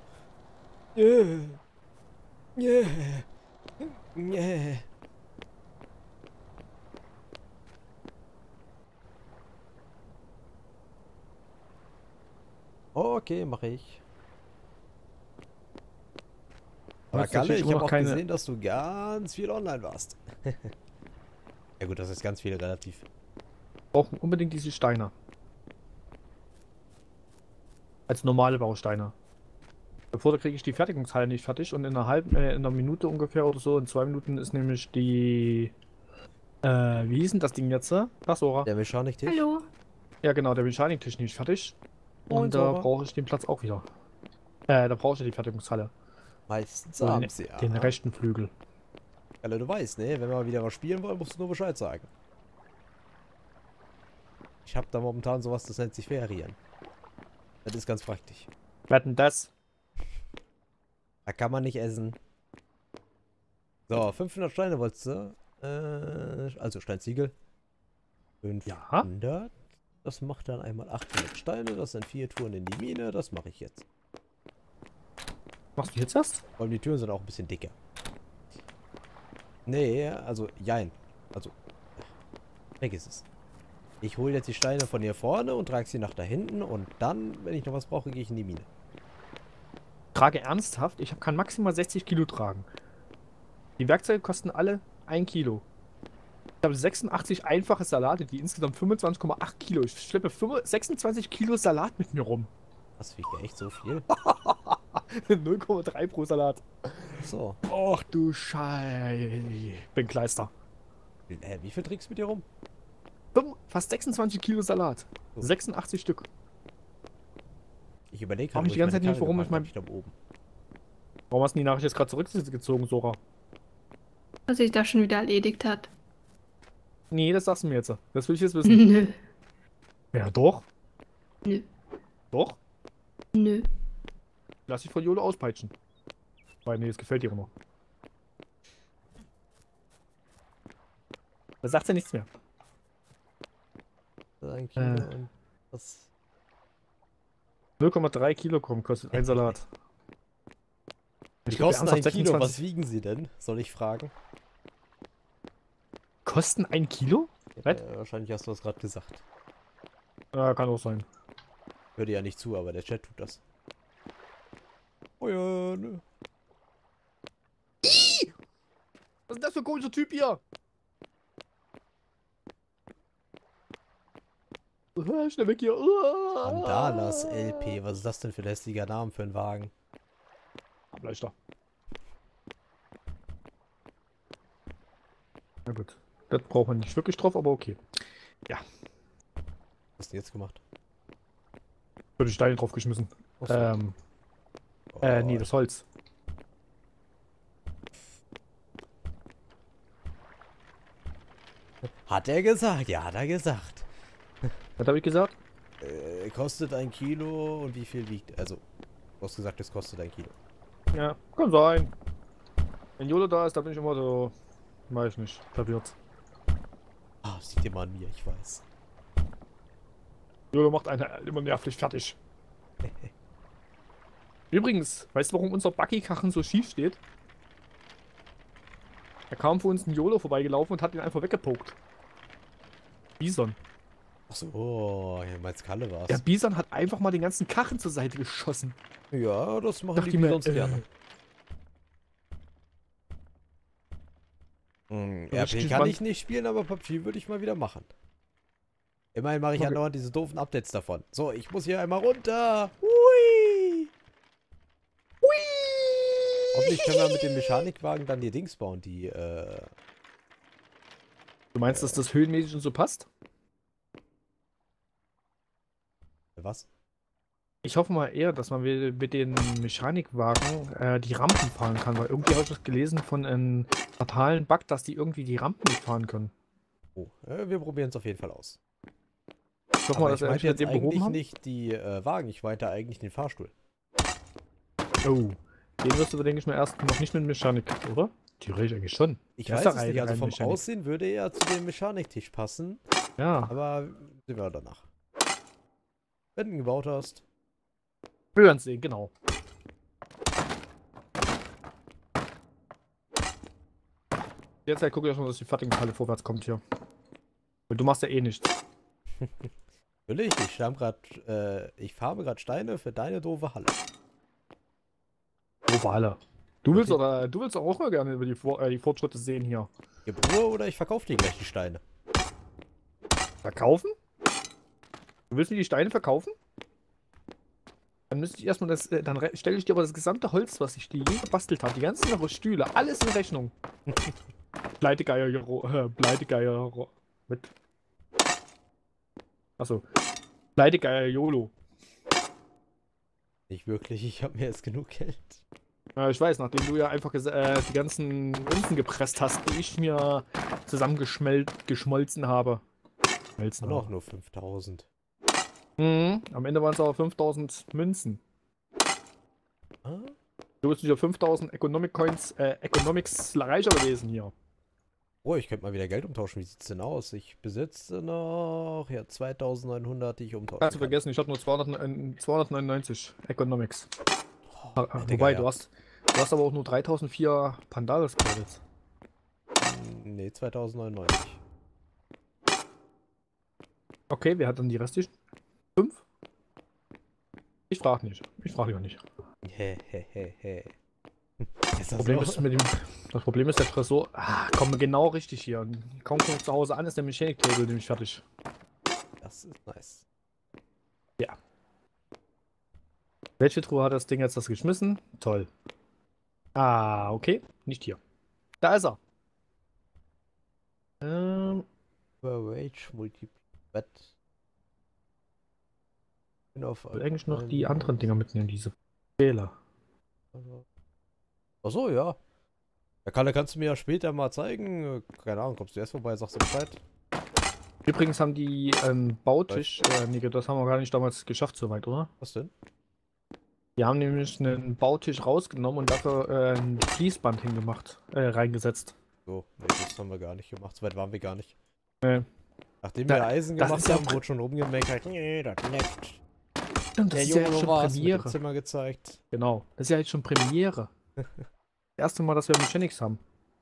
Okay, mache ich. Aber Galle, ich habe auch gesehen, dass du ganz viel online warst. Ja gut, das ist ganz viel relativ. Brauchen unbedingt diese Steine. Als normale Bausteine. Bevor da kriege ich die Fertigungshalle nicht fertig und in einer Minute ungefähr oder so, in 2 Minuten ist nämlich die... wie hieß denn das Ding jetzt? Das, Sora? Der Mechaniktisch? Hallo. Ja genau, der Mechaniktisch nicht fertig. Moin, Und da brauche ich den Platz auch wieder. Da brauche ich die Fertigungshalle. Meistens So, abends, ja. Den rechten Flügel. Galle, du weißt, ne? Wenn wir mal wieder was spielen wollen, musst du nur Bescheid sagen. Ich habe da momentan sowas, das nennt sich Ferien. Das ist ganz praktisch. Wer hat denn das? Da kann man nicht essen. So, 500 Steine wolltest du? Also Steinziegel. 500. Ja. Das macht dann einmal 800 Steine. Das sind 4 Touren in die Mine. Das mache ich jetzt. Machst du jetzt das? Vor allem die Türen sind auch ein bisschen dicker. Nee, also jein. Also, vergiss es. Ich hole jetzt die Steine von hier vorne und trage sie nach da hinten. Und dann, wenn ich noch was brauche, gehe ich in die Mine. Trage ernsthaft? Ich kann maximal 60 Kilo tragen. Die Werkzeuge kosten alle 1 Kilo. Ich habe 86 einfache Salate, die insgesamt 25,8 Kilo. Ich schleppe 26 Kilo Salat mit mir rum. Das wiegt ja echt so viel. 0,3 pro Salat. So. Och du Scheiße. Bin Kleister. Wie viel trägst du mit dir rum? Fast 26 Kilo Salat. So. 86 Stück. Ich überlege gerade, die ganze Zeit nicht, warum ich mein... oben. Warum hast du die Nachricht jetzt gerade zurückgezogen, Sora? Was sich da schon wieder erledigt hat. Nee, das sagst du mir jetzt. Das will ich jetzt wissen. Nö. Ja, doch. Nö. Doch? Nö. Lass dich von Jolo auspeitschen. Weil, nee, es gefällt dir immer. Da sagt er nichts mehr. Ein Kilo und das. 0,3 Kilogramm kostet ein Salat. Die glaub, kosten ernsthaft ein Kilo. 26 Was wiegen sie denn? Soll ich fragen? Kosten 1 Kilo? Was? Wahrscheinlich hast du das gerade gesagt. Ja, kann auch sein. Hör dir ja nicht zu, aber der Chat tut das. Oh ja, ne. Was ist das für ein komischer Typ hier? Schnell weg hier. Mandalas LP. Was ist das denn für ein lästiger Name für einen Wagen? Ableichter. Na gut. Das braucht man nicht wirklich drauf, aber okay. Was hast du jetzt gemacht? Würde Steine drauf geschmissen. Achso. Nee, das Holz. Hat er gesagt? Ja, hat er gesagt. Was habe ich gesagt? Kostet ein Kilo und wie viel wiegt? Also, du hast gesagt, es kostet ein Kilo. Ja, kann sein. Wenn Jolo da ist, da bin ich immer so, weiß ich nicht, verwirrt. Ah, das liegt immer an mir, ich weiß. Jolo macht einen immer nervlich fertig. Übrigens, weißt du, warum unser Buggy-Kachen so schief steht? Da kam vor uns ein Jolo vorbeigelaufen und hat ihn einfach weggepokt. Bison. Achso, ja, meinst Kalle war's. Der Bison hat einfach mal den ganzen Kachen zur Seite geschossen. Ja, das machen Dachte die ich mir, sonst gerne. richtig RP kann spannend. ich nicht spielen, aber PUBG würde ich mal wieder machen. Immerhin mache ich Okay. andauernd diese doofen Updates davon. So, ich muss hier einmal runter. Hui! Hoffentlich können wir mit dem Mechanikwagen dann die Dings bauen, die, Du meinst, dass das höhenmäßig und so passt? was? Ich hoffe mal eher, dass man mit den Mechanikwagen die Rampen fahren kann, weil irgendwie habe ich das gelesen von einem fatalen Bug, dass die irgendwie die Rampen nicht fahren können. Oh, wir probieren es auf jeden Fall aus. Ich hoffe mal, Aber dass ich wir meinte jetzt den behoben eigentlich haben. nicht die Wagen, ich meinte eigentlich den Fahrstuhl. Oh, den wirst du, denke ich mal, erst noch nicht mit Mechanik, oder? Theoretisch eigentlich schon. Ich Der ist weiß ja es nicht, also rein vom Mechanik. Aussehen würde er zu dem Mechaniktisch passen, Ja, aber sehen wir danach. Wenn du ihn gebaut hast. wir werden sehen, genau. Derzeit gucke ich erstmal, dass die Fertigmechalle vorwärts kommt hier. Und du machst ja eh nichts. Natürlich, ich farbe gerade Steine für deine doofe Halle. Globale. Du willst Okay. oder du willst auch mal gerne über die Fortschritte sehen hier. Gib Ruhe oder ich verkaufe dir gleich die Steine. Verkaufen? Du willst mir die Steine verkaufen? Dann müsste ich erstmal stelle ich dir aber das gesamte Holz, was ich dir je gebastelt habe, die ganzen Stühle, alles in Rechnung. Pleitegeier, Pleitegeier, mit. Achso. Pleitegeier YOLO. Nicht wirklich, ich habe mir jetzt genug Geld. Ich weiß, nachdem du ja einfach die ganzen Münzen gepresst hast, die ich mir geschmolzen habe. Und auch nur 5000. Am Ende waren es aber 5000 Münzen. Ah? Du bist wieder 5000 Economics reicher gewesen hier. Oh, ich könnte mal wieder Geld umtauschen. Wie sieht's denn aus? Ich besitze noch 2900, die ich umtauschen Kannst du kann. vergessen, ich hatte nur 299 Economics. Digga, Wobei, ja. du hast aber auch nur 3004 Pandalis Credits. Nee, 2099. Okay, wer hat dann die restlichen? 5? Ich frage nicht. Ich frage lieber nicht. Hehehehe. Das Problem ist der Tresor. Komm genau richtig hier. Und kaum komme ich zu Hause an, ist der Mechanic Table nämlich fertig. Das ist nice. Welche Truhe hat das Ding jetzt geschmissen? Toll. Okay. Nicht hier. Da ist er. Wage Multiplet. Ich will eigentlich noch die anderen Dinger mitnehmen, diese Fehler. Achso, ja. Ja, Kalle, kannst du mir ja später mal zeigen. Keine Ahnung, kommst du erst vorbei, sagst du Bescheid. Übrigens haben die Bautisch, nee, das haben wir gar nicht damals geschafft soweit, oder? Was denn? Die haben nämlich einen Bautisch rausgenommen und dafür ein Fließband hingemacht, reingesetzt. So, nee, das haben wir gar nicht gemacht. So weit waren wir gar nicht. Nee. Nachdem Da- wir Eisen das gemacht ist ja haben, wurde schon rumgemeckert. Nee, das neckt. Stimmt, das Der ist ja Junge jetzt schon war es mit dem Premiere. Zimmer gezeigt. Genau, das ist ja jetzt schon Premiere. Das erste Mal, dass wir Mechanics haben.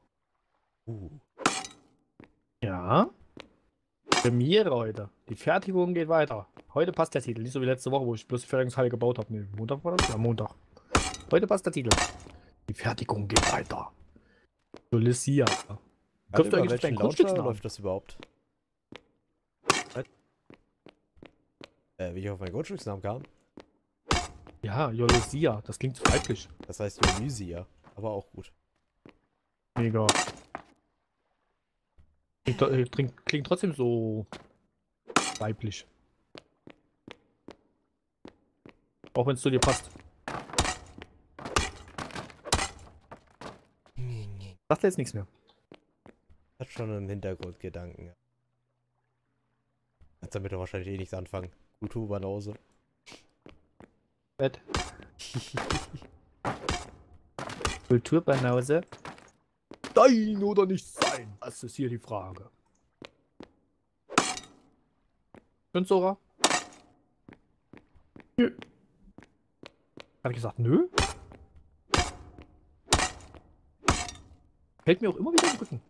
Ja. Premiere heute. Die Fertigung geht weiter. Heute passt der Titel. Nicht so wie letzte Woche, wo ich bloß die Fertigungshalle gebaut habe. Nee, Montag war das? Ja, Montag. Heute passt der Titel. Die Fertigung geht weiter. Lucia. Warte Kommst du mal, eigentlich auf welchen deinen Launcher Grundstücksnamen? läuft das überhaupt? Was? Wie ich auf meinen Grundstücksnamen kam? Ja, Lucia. Das klingt zu weiblich. Das heißt Elysia. Aber auch gut. Mega. Klingt trotzdem so weiblich. Auch wenn es zu dir passt. Sagt er jetzt nichts mehr. Hat schon einen Hintergrundgedanken. Kannst damit doch wahrscheinlich eh nichts anfangen. Kulturbanause. Bett. Kulturbanause. Sein oder nicht sein? Das ist hier die Frage. Und Sora? Nö. Hat ich gesagt, nö? Fällt mir auch immer wieder im Rücken.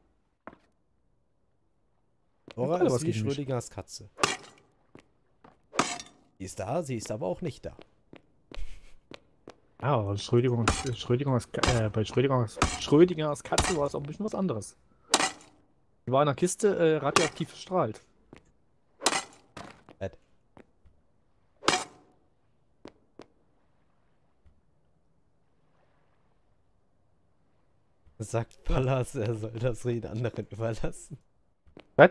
Dora Alle ist was wie gegen mich. Schrödingers Katze. Sie ist da, sie ist aber auch nicht da. Ja, aber bei Schrödingers Katze war es auch ein bisschen was anderes. Die war in der Kiste radioaktiv verstrahlt. Sagt Pallas, er soll das Reden anderen überlassen. Was?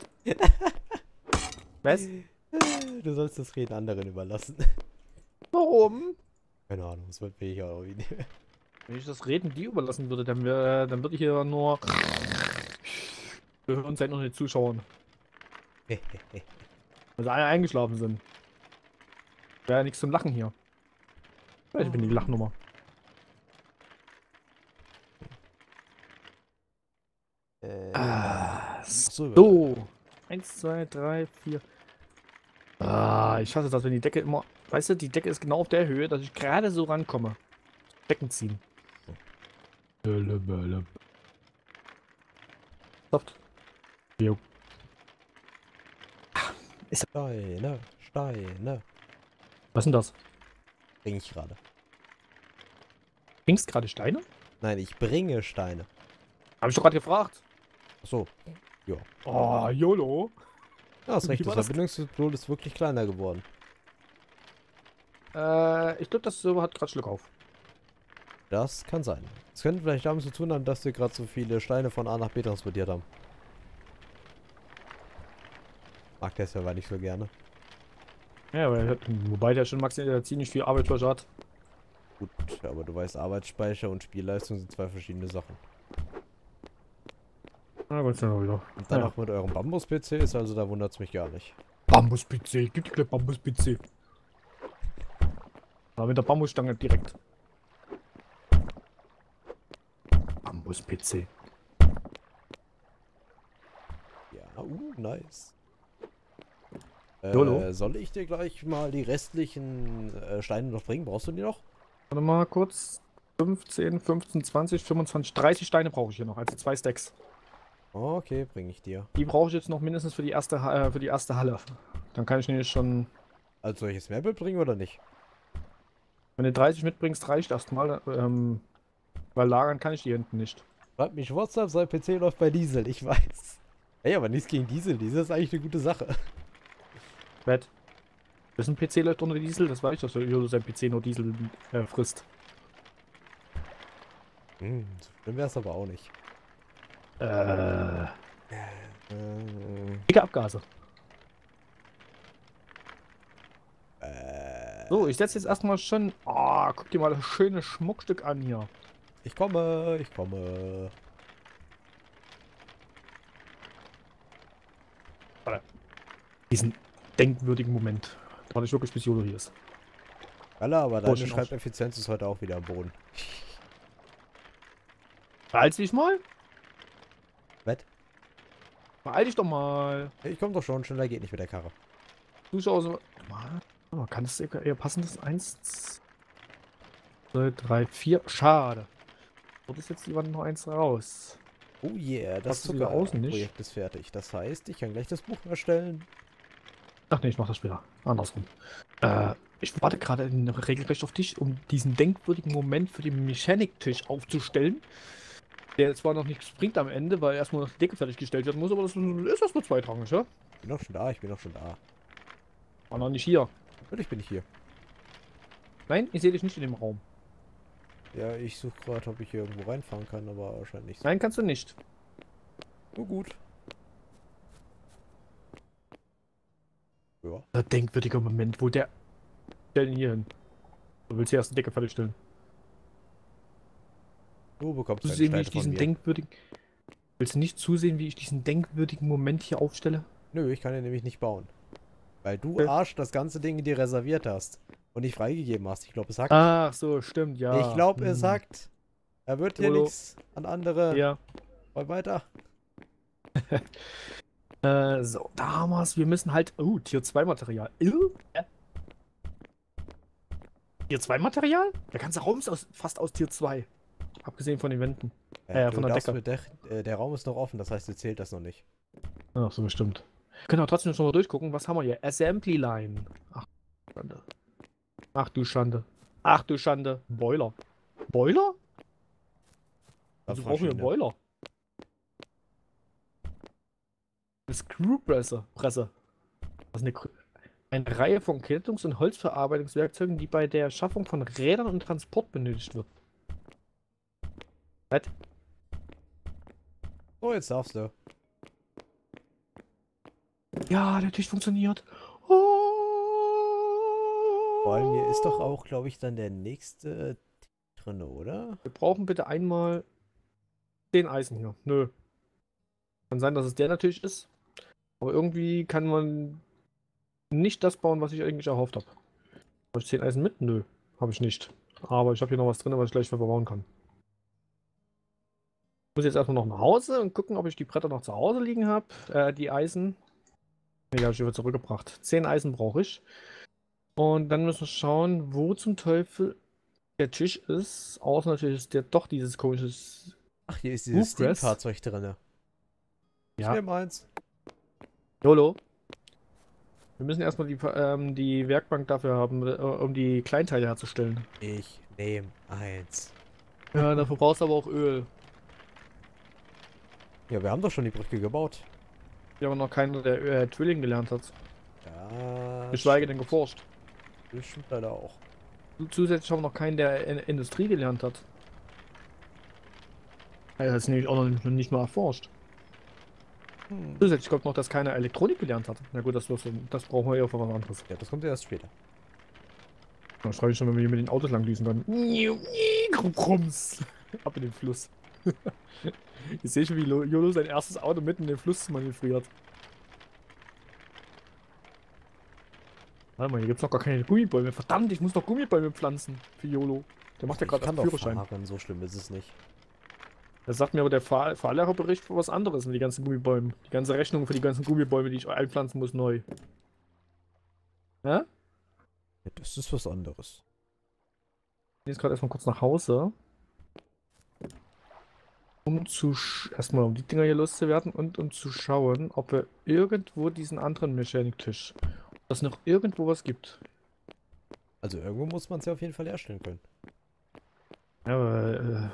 Was? Du sollst das Reden anderen überlassen. Warum? Keine Ahnung, das wird mir auch irgendwie. Wenn ich das Reden die überlassen würde, dann würde ich hier nur hören sein und den Zuschauern. Also alle eingeschlafen sind. Wäre ja nichts zum Lachen hier. Ich bin die Lachnummer. So. 1, 2, 3, 4. Ich hasse das, wenn die Decke immer. Weißt du, die Decke ist genau auf der Höhe, dass ich gerade so rankomme. Decken ziehen. Soft. Jo. Steine, Steine. Was ist denn das? Bring ich gerade. Bringst gerade Steine? Nein, ich bringe Steine. Hab ich doch gerade gefragt. Achso. Ja. Oh, YOLO. Ja, hast recht, Wie das war das? Verbindungssymbol ist wirklich kleiner geworden. Ich glaube, das Server hat gerade Schluck auf. Das kann sein. Das könnte vielleicht damit zu tun haben, dass wir gerade so viele Steine von A nach B transportiert haben. Mag der Server nicht so gerne. Ja, wobei der schon maximal ziemlich viel Arbeitsspeicher hat. Gut, aber du weißt, Arbeitsspeicher und Spielleistung sind zwei verschiedene Sachen. Na gut, dann wieder. Und dann auch mit eurem Bambus-PCs, also da wundert es mich gar nicht. Bambus-PC, gib dir Bambus-PC. Aber mit der Bambusstange direkt. Bambus-PC. Ja, nice. YOLO. Soll ich dir gleich mal die restlichen Steine noch bringen? Brauchst du die noch? Warte mal kurz. 15, 15, 20, 25, 30 Steine brauche ich hier noch, also 2 Stacks. Okay, bringe ich dir. Die brauche ich jetzt noch mindestens für die erste Halle. Dann kann ich nämlich schon. Also soll ich jetzt mehr mitbringen oder nicht? Wenn du 30 mitbringst, reicht erstmal. Weil lagern kann ich die hinten nicht. Schreibt mich WhatsApp, sein PC läuft bei Diesel, ich weiß. Ey, aber nichts gegen Diesel. Diesel ist eigentlich eine gute Sache. Bett. Wessen PC läuft unter Diesel? Das weiß ich, dass Jolo sein PC nur Diesel frisst. So schlimm wäre es aber auch nicht. Dicke Abgase. So, ich setze jetzt erstmal schon. Oh, guck dir mal das schöne Schmuckstück an hier. Ich komme, ich komme. Diesen denkwürdigen Moment. Warte ich wirklich, bis Jolo hier ist. Alla, aber deine schön aus. Schreibeffizienz ist heute auch wieder am Boden. Als ich mal? beeil dich doch mal. Ich komme doch schon, schneller geht nicht mit der Karre. Zuschauer so. Oh, kann das eher passen? Das 1, 2, 3, 4. Schade. Dort ist jetzt lieber noch eins raus. Oh yeah, das Hast du wieder außen nicht? Projekt ist fertig. Das heißt, ich kann gleich das Buch erstellen. Ach nee, ich mach das später. Andersrum. Ich warte gerade regelrecht auf dich, um diesen denkwürdigen Moment für den Mechaniktisch aufzustellen. Der zwar noch nichts bringt am Ende, weil erstmal noch die Decke fertiggestellt werden muss, aber das ist erstmal zweitrangig, ja? Ich bin doch schon da, ich bin doch schon da. War noch nicht hier. Natürlich bin ich hier. Nein, ich sehe dich nicht in dem Raum. Ja, ich suche gerade, ob ich hier irgendwo reinfahren kann, aber wahrscheinlich nicht. Nein, kannst du nicht. Nur gut. Ja. Der denkwürdige Moment, wo der... Stell ihn hier hin. Du willst die erste Decke fertigstellen. Du bekommst Du keine sehen, wie Steine ich von diesen mir. denkwürdigen... Willst du nicht zusehen, wie ich diesen denkwürdigen Moment hier aufstelle? Nö, ich kann den nämlich nicht bauen. Weil du, Okay. Arsch, das ganze Ding dir reserviert hast. Und nicht freigegeben hast. Ich glaube, es sagt. Ach so, stimmt, ja. Ich glaube, es sagt. Er wird hier Jolo. nichts an andere. Ja. Mal weiter. So, da haben wir es. Wir müssen halt... Oh, Tier 2 Material. Tier 2 Material? Der ganze Raum ist fast aus Tier 2. Abgesehen von den Wänden. Du von der darfst Decke. der Raum ist noch offen, das heißt, dir zählt das noch nicht. Ach so, bestimmt. Genau, trotzdem schon mal durchgucken. Was haben wir hier? Assembly Line. Ach, Schande. Ach du Schande. Ach du Schande. Boiler. Boiler? Also brauchen wir einen Boiler. Eine Screwpresse. Presse. Das ist eine Reihe von Kettungs- und Holzverarbeitungswerkzeugen, die bei der Schaffung von Rädern und Transport benötigt wird. Was? So, jetzt darfst du. Ja, der Tisch funktioniert. Vor allem hier ist doch auch, glaube ich, dann der nächste drin, oder? Wir brauchen bitte einmal 10 Eisen hier. Nö. Kann sein, dass es der natürlich ist. Aber irgendwie kann man nicht das bauen, was ich eigentlich erhofft habe. Habe ich 10 Eisen mit? Nö. Habe ich nicht. Aber ich habe hier noch was drin, was ich gleich verbauen kann. Ich muss jetzt erstmal noch nach Hause und gucken, ob ich die Bretter noch zu Hause liegen habe. Die Eisen. Ne, die habe ich wieder zurückgebracht. 10 Eisen brauche ich. Und dann müssen wir schauen, wo zum Teufel der Tisch ist. Außer natürlich ist der doch dieses komisches. Ach, hier ist dieses Buchpress. Steam-Fahrzeug drin. Ich Ja. nehme eins. YOLO. Wir müssen erstmal die Werkbank dafür haben, um die Kleinteile herzustellen. Ich nehme eins. Ja, dafür brauchst du aber auch Öl. Ja, wir haben doch schon die Brücke gebaut. Wir haben noch keiner, der Drilling gelernt hat. Ja. Geschweige denn geforscht. Das stimmt leider auch. Zusätzlich haben wir noch keinen, der Industrie gelernt hat. Ja, das ist nämlich auch noch nicht mal erforscht. Zusätzlich kommt noch, dass keiner Elektronik gelernt hat. Na gut, das brauchen wir eher für was anderes. Ja, das kommt erst später. Dann schreibe ich schon, wenn wir hier mit den Autos lang düsen können. Rums. Ab in den Fluss. Ich sehe schon, wie YOLO sein erstes Auto mitten in den Fluss manövriert. Warte mal, hier gibt es noch gar keine Gummibäume. Verdammt, ich muss noch Gummibäume pflanzen für YOLO. Der macht ja gerade kann einen doch Führerschein. fahren, so schlimm ist es nicht. Da sagt mir aber der Fahrlehrerbericht für was anderes mit die ganzen Gummibäumen. Die ganze Rechnung für die ganzen Gummibäume, die ich einpflanzen muss, neu. Ja? Ja, das ist was anderes. Ich gehe jetzt gerade erstmal kurz nach Hause. Erstmal um die Dinger hier loszuwerden und um zu schauen, ob wir irgendwo diesen anderen Mechaniktisch, ob es noch irgendwo was gibt. Also irgendwo muss man es ja auf jeden Fall herstellen können. Ja, aber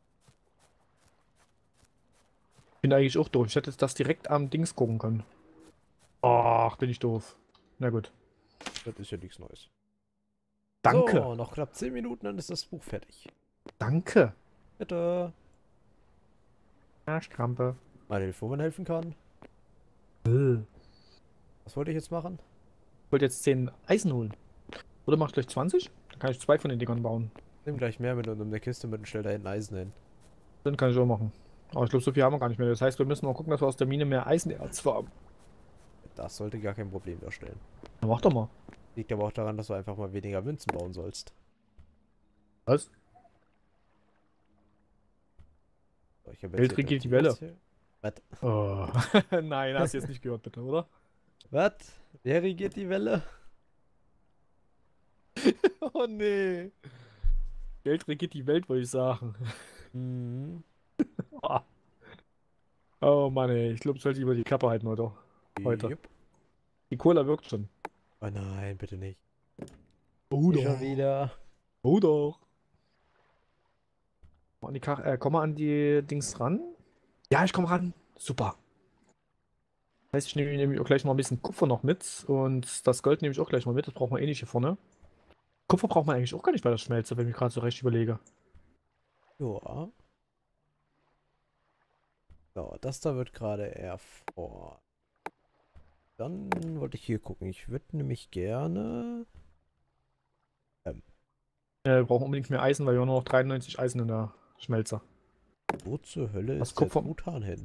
ich bin eigentlich auch doof. Ich hätte jetzt das direkt am Dings gucken können. Ach, bin ich doof. Na gut. Das ist ja nichts Neues. Danke. So, noch knapp 10 Minuten, dann ist das Buch fertig. Danke. Bitte. Arschkrampe. Meine Hilfe, wo man helfen kann. Ich Was wollte ich jetzt machen? wollte jetzt 10 Eisen holen. Oder mach ich gleich 20? Dann kann ich 2 von den Dingern bauen. Nimm gleich mehr mit und um der Kiste mit und stell da hinten Eisen hin. Dann kann ich auch machen. Aber ich glaube, so viel haben wir gar nicht mehr. Das heißt, wir müssen mal gucken, dass wir aus der Mine mehr Eisenerz haben. Das sollte gar kein Problem darstellen. Dann mach doch mal. Liegt aber auch daran, dass du einfach mal weniger Münzen bauen sollst. Was? So, ich habe Geld jetzt hier regiert die das Welle. hier. Was? Oh. Nein, hast du jetzt nicht gehört, bitte, oder? Was? Wer regiert die Welle? Oh nee. Geld regiert die Welt, würde ich sagen. Mhm. Oh, oh Mann, ey. Ich glaube, ich sollte lieber die Klappe halten, oder? Heute. Jupp. Die Cola wirkt schon. Oh nein, bitte nicht. Oh Ich schon wieder. Oh doch. Komm mal an die Dings ran. Ja, ich komme ran. Super. Das heißt, ich nehme nämlich auch gleich mal ein bisschen Kupfer noch mit. Und das Gold nehme ich auch gleich mal mit. Das brauchen wir eh nicht hier vorne. Kupfer braucht man eigentlich auch gar nicht bei der Schmelze, wenn ich gerade so recht überlege. Ja. So, das da wird gerade erforscht. Dann wollte ich hier gucken. Ich würde nämlich gerne. Wir brauchen unbedingt mehr Eisen, weil wir haben nur noch 93 Eisen in der Schmelze. Wo zur Hölle Was ist der Kupfer? Truthahn hin?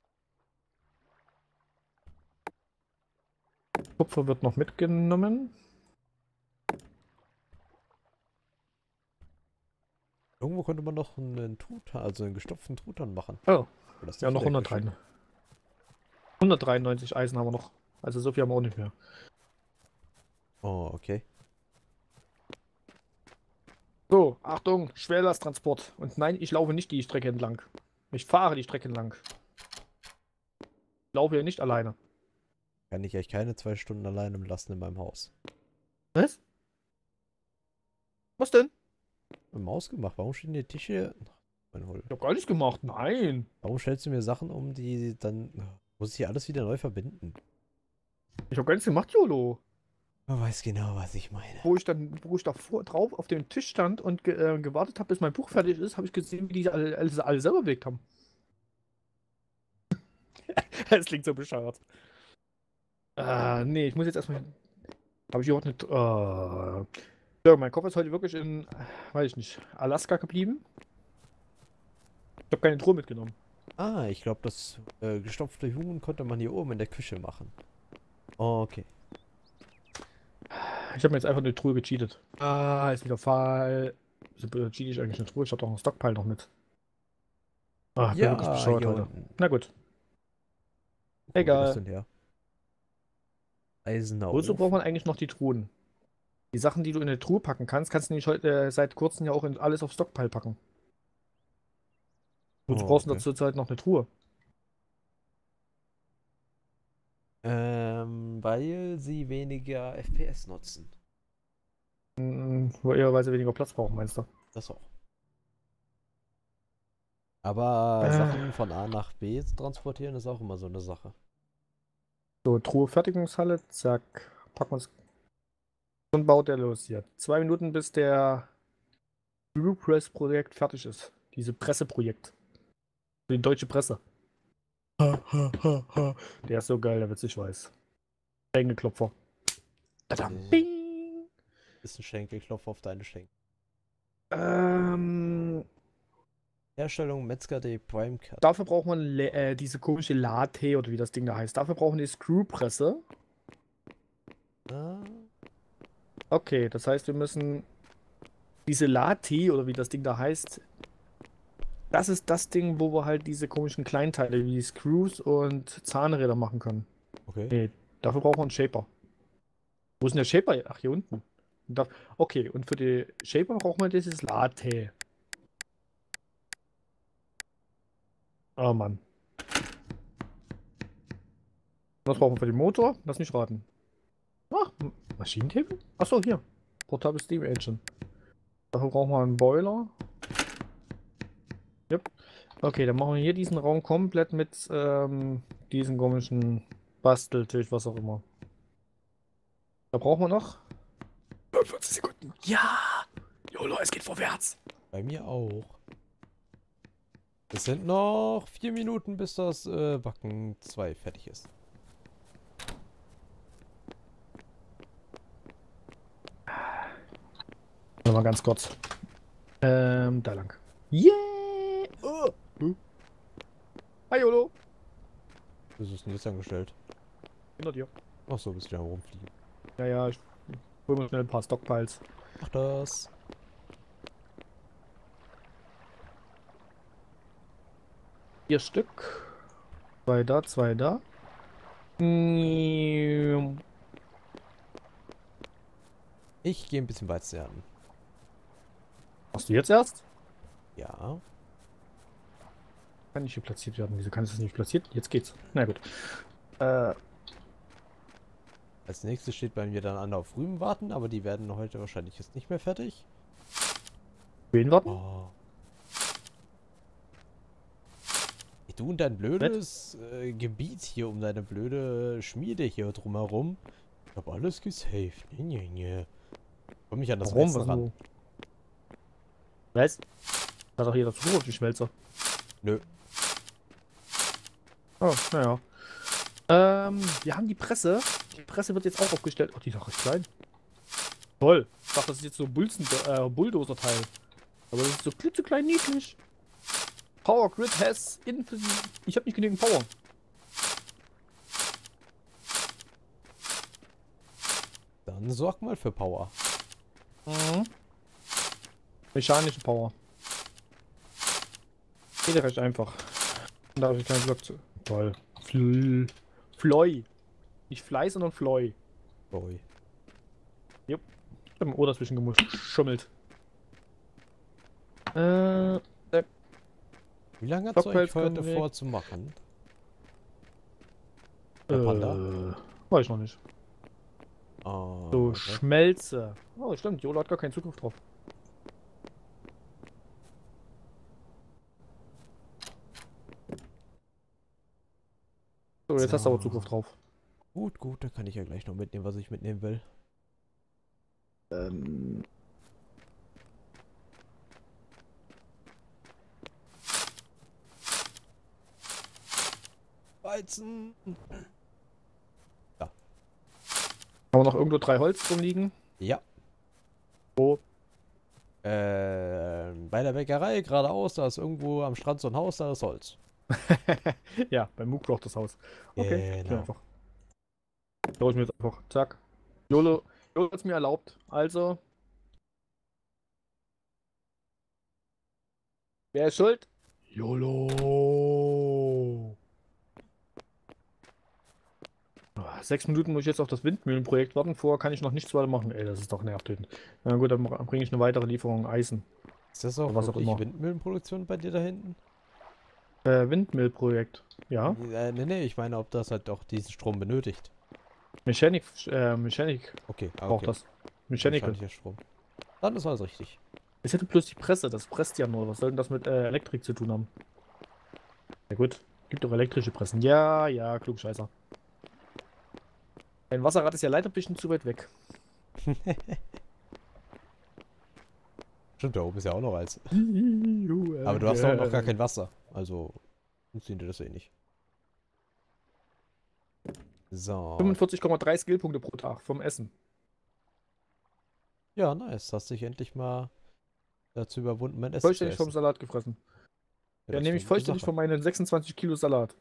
Kupfer wird noch mitgenommen. Irgendwo könnte man noch einen Truthahn, also einen gestopften Truthahn machen. Oh, Aber das ist ja, nicht noch in der 103. 193 Eisen haben wir noch. Also so viel haben wir auch nicht mehr. Oh, okay. So, Achtung, Schwerlasttransport. Und nein, ich laufe nicht die Strecke entlang. Ich fahre die Strecke entlang. Ich laufe hier nicht alleine. Kann ich euch keine 2 Stunden alleine lassen in meinem Haus. Was? Was denn? Im Haus gemacht. Warum stehen die Tische? Ach, mein Hol. Ich hab gar nichts gemacht, nein. Warum stellst du mir Sachen um, die dann. Muss ich hier alles wieder neu verbinden? Ich hab gar nichts gemacht, YOLO. Man weiß genau, was ich meine. Wo ich davor drauf auf dem Tisch stand und gewartet habe, bis mein Buch fertig ist, habe ich gesehen, wie die alle selber bewegt haben. Das klingt so bescheuert. Nee, ich muss jetzt erstmal. Habe ich überhaupt nicht. Ja, mein Kopf ist heute wirklich in, weiß ich nicht, Alaska geblieben. Ich habe keine Truhe mitgenommen. Ah, ich glaube, das gestopfte Huhn konnte man hier oben in der Küche machen. Oh, okay. Ich habe mir jetzt einfach eine Truhe gecheatet. Ah, ist wieder Fall. Wieso cheate ich eigentlich eine Truhe? Ich habe doch einen Stockpile noch mit. Ah, ich bin wirklich bescheuert hier heute. unten. Na gut. Wo kommt das Egal. denn her? Eisener Wozu braucht Ofen. man eigentlich noch die Truhen? Die Sachen, die du in eine Truhe packen kannst, kannst du nämlich heute seit kurzem ja auch in alles auf Stockpile packen. Wozu Oh, brauchst du okay. dazu halt noch eine Truhe? Weil sie weniger FPS nutzen. Eher, weil sie weniger Platz brauchen, meinst du? Das auch. Aber Sachen von A nach B zu transportieren ist auch immer so eine Sache. So, Truhe Fertigungshalle, zack. Packen wir es. Und baut der los hier. 2 Minuten, bis der Bluepress-Projekt fertig ist. Diese Presseprojekt. Für die deutsche Presse. Der ist so geil, der wird ich weiß. Schenkelklopfer. Tadam. Bing. Ist ein Schenkelklopfer auf deine Schenkel. Ähm, Herstellung Metzger.de Prime Cut. Dafür braucht man diese komische Latte oder wie das Ding da heißt. Dafür brauchen wir die Screwpresse. Ah, Okay, das heißt, wir müssen diese Latte oder wie das Ding da heißt. Das ist das Ding, wo wir halt diese komischen Kleinteile wie Screws und Zahnräder machen können. okay. Nee, dafür brauchen wir einen Shaper. Wo ist denn der Shaper? Ach, hier unten. Okay, und für die Shaper brauchen wir dieses Latte. Oh Mann. Was brauchen wir für den Motor? Lass mich raten. Ach, Maschinenhebel? Achso, hier. Portable Steam Engine. Dafür brauchen wir einen Boiler. Yep. Okay, dann machen wir hier diesen Raum komplett mit diesen komischen Basteltisch, was auch immer. Da brauchen wir noch 45 Sekunden. Ja! YOLO, es geht vorwärts. Bei mir auch. Es sind noch 4 Minuten, bis das Backen 2 fertig ist. Mal ganz kurz. Da lang. Yeah! Oh. Hi YOLO! Wie ist es denn jetzt angestellt? Hinter dir. Achso, bist du ja rumfliegen. Ja, ich hol mir schnell ein paar Stockpiles. Mach das. 4 Stück. 2 da, 2 da. Ich gehe ein bisschen Weizen ernten. Machst du jetzt erst? Ja. Kann nicht hier platziert werden. Wieso kann es das nicht platziert? Jetzt geht's. Na gut. Äh, Als nächstes steht bei mir dann an auf Rüben warten, aber die werden heute wahrscheinlich jetzt nicht mehr fertig. wen warten? Oh. Du und dein blödes Gebiet hier um deine blöde Schmiede hier drumherum. Ich hab alles gesaved. Nee. Komm nicht an das Warum? Weizen ran. Was? Hat doch jeder Zugriff auf die Schmelzer. Nö. Oh, naja. Wir haben die Presse. Die Presse wird jetzt auch aufgestellt. Oh, die ist doch recht klein. Toll. Ich dachte, das ist jetzt so ein Bulldozer-Teil. Aber das ist so klitzeklein niedlich. Power Grid has infinite. Ich habe nicht genügend Power. Dann sorg mal für Power. Mhm. Mechanische Power. Geht recht einfach. Da habe ich keinen Block zu. Toll. Floy. Nicht Fly, sondern Floy. Boy. Ich habe ein O dazwischen geschummelt. Wie lange hat es euch Stockholz heute können wir- vor zu machen? Der Panda? Weiß ich noch nicht. Oh, So, okay. Schmelze. Oh, stimmt. Jolo hat gar keinen Zugriff drauf. So, jetzt hast du aber So. Zugriff drauf. Gut, dann kann ich ja gleich noch mitnehmen, was ich mitnehmen will. Weizen! Haben wir noch irgendwo 3 Holz rumliegen? Ja. Wo? Bei der Bäckerei geradeaus, da ist irgendwo am Strand so ein Haus, da ist Holz. Ja, beim Mook braucht das Haus. Okay, Genau. einfach. Da hol ich mir jetzt einfach. Zack. Jolo hat es mir erlaubt. Also. Wer ist schuld? YOLO! 6 Minuten muss ich jetzt auf das Windmühlenprojekt warten. Vorher kann ich noch nichts weiter machen. Ey, das ist doch nervtötend. Na gut, dann bringe ich eine weitere Lieferung Eisen. Ist das auch Was auch wirklich immer. Windmühlenproduktion bei dir da hinten? Windmühlprojekt. Ja. Nee, ich meine, ob das halt auch diesen Strom benötigt. Mechanik Okay, braucht das. Mechanical. Wahrscheinlich der Strom. Dann ist alles richtig. Es hätte bloß die Presse, das presst ja nur. Was soll denn das mit Elektrik zu tun haben? Ja gut, gibt doch elektrische Pressen. Ja, Klugscheißer. Ein Wasserrad ist ja leider ein bisschen zu weit weg. Stimmt, da oben ist ja auch noch eins. Aber du hast auch noch gar kein Wasser. Also funktioniert das eh nicht. So. 45,3 Skillpunkte pro Tag vom Essen. Ja, nice. Hast dich endlich mal dazu überwunden, mein Essen zu Vollständig vom essen. Salat gefressen. Ja, Ja, das nehme ist ich eine gute vollständig Sache. von meinen 26 Kilo Salat.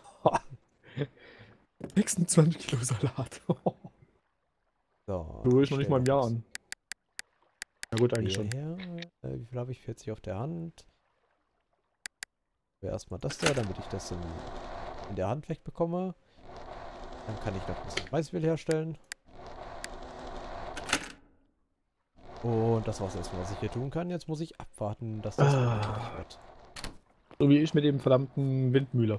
26 Kilo Salat. So, Du ich noch nicht mal im Jahr an. an. Na gut, eigentlich schon. Wie viel habe ich? 40 auf der Hand. Erstmal das da, damit ich das in der Hand wegbekomme. Dann kann ich noch ein bisschen Maismehl herstellen. Und das war's erstmal, was ich hier tun kann. Jetzt muss ich abwarten, dass das fertig wird. So wie ich mit dem verdammten Windmühle.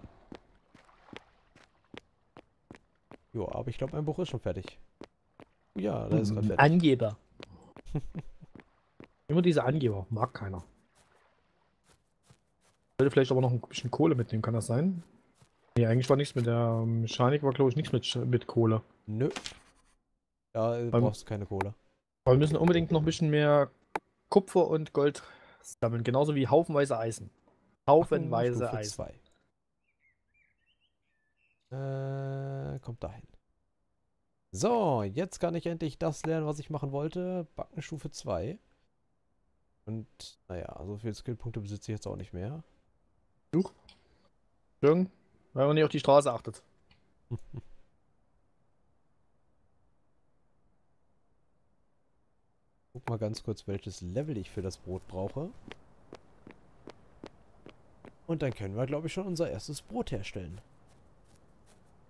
Jo, aber ich glaube, mein Buch ist schon fertig. Oh ja, da ist gerade fertig. Angeber. Immer diese Angeber. Mag keiner. Sollte vielleicht aber noch ein bisschen Kohle mitnehmen, kann das sein? Nee, eigentlich war nichts mit der Mechanik, war glaube ich nichts mit Kohle. Nö. Da brauchst du keine Kohle. Aber wir müssen unbedingt noch ein bisschen mehr Kupfer und Gold sammeln, genauso wie haufenweise Eisen. Haufenweise Stufe Eisen. 2. Kommt dahin. So, jetzt kann ich endlich das lernen, was ich machen wollte. Backen Stufe 2. Und, naja, so viele Skillpunkte besitze ich jetzt auch nicht mehr. Jürgen, weil man nicht auf die Straße achtet. Guck mal ganz kurz, welches Level ich für das Brot brauche. Und dann können wir, glaube ich, schon unser erstes Brot herstellen.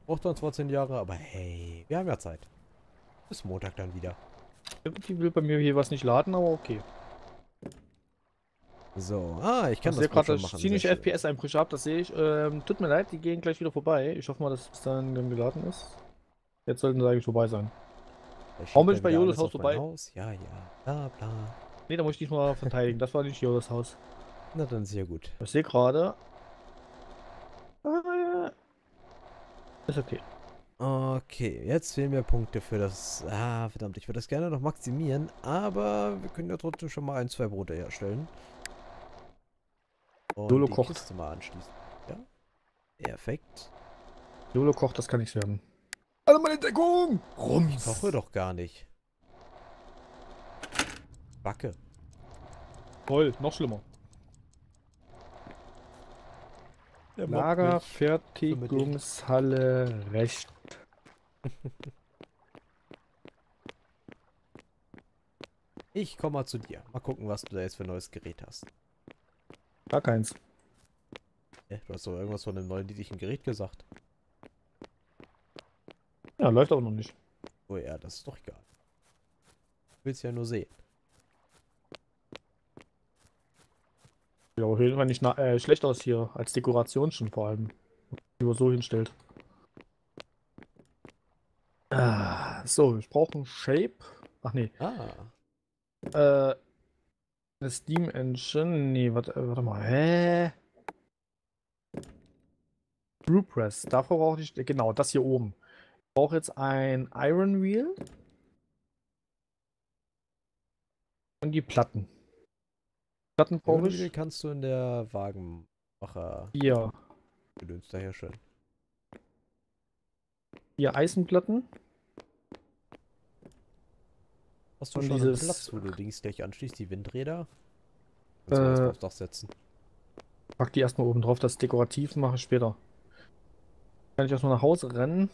Braucht dann zwar 10 Jahre, aber hey, wir haben ja Zeit. Bis Montag dann wieder. Irgendwie will bei mir hier was nicht laden, aber okay. So, ich kann Ich das sehe gerade, schon dass ich machen. ziemliche sehr schön. FPS-Einbrüche habe, das sehe ich. Tut mir leid, die gehen gleich wieder vorbei. Ich hoffe mal, dass es dann geladen ist. Jetzt sollten sie eigentlich vorbei sein. Da Warum bin schiebt ich bei wieder Jodos alles Haus auf mein vorbei? Haus. Ja, ja, bla bla. Ne, da muss ich dich mal verteidigen. Das war nicht Jodos Haus. Na, dann ist ja gut. Ich sehe gerade. Ist okay. Okay, jetzt fehlen mir Punkte für das... verdammt, ich würde das gerne noch maximieren, aber wir können ja trotzdem schon mal 1, 2 Brote herstellen. Und Jolo die kocht. Kiste mal anschließen. Ja, perfekt. Jolo kocht, das kann nichts werden. Alle meine Deckung! Ich koche doch gar nicht. Backe. Toll, noch schlimmer. Der mobbt mich. Lagerfertigungshalle rechts. Ich komme mal zu dir. Mal gucken, was du da jetzt für ein neues Gerät hast. Gar keins. Du hast doch irgendwas von einem neuen niedlichen Gerät gesagt. Ja, läuft aber noch nicht. Oh ja, das ist doch egal. Ich will es ja nur sehen. Ja, auf jeden Fall nicht schlecht aus hier. Als Dekoration schon vor allem. Wie man so hinstellt. So, ich brauche ein Shape. Ach nee. Eine Steam Engine. Nee, warte mal. Hä? Brewpress. Dafür brauche ich. Genau, das hier oben. Ich brauche jetzt ein Iron Wheel. Und die Platten. Platten brauche Wie ich. kannst du in der Wagenmacher Hier. Gedöns da herstellen? Hier Eisenplatten. Hast du Und schon einen dieses- Platz, wo du Dings gleich anschließt, die Windräder? Kannst du erstmal aufs Dach setzen. Pack die erstmal oben drauf. Das dekorativ mache ich später. Kann ich erstmal nach Hause rennen.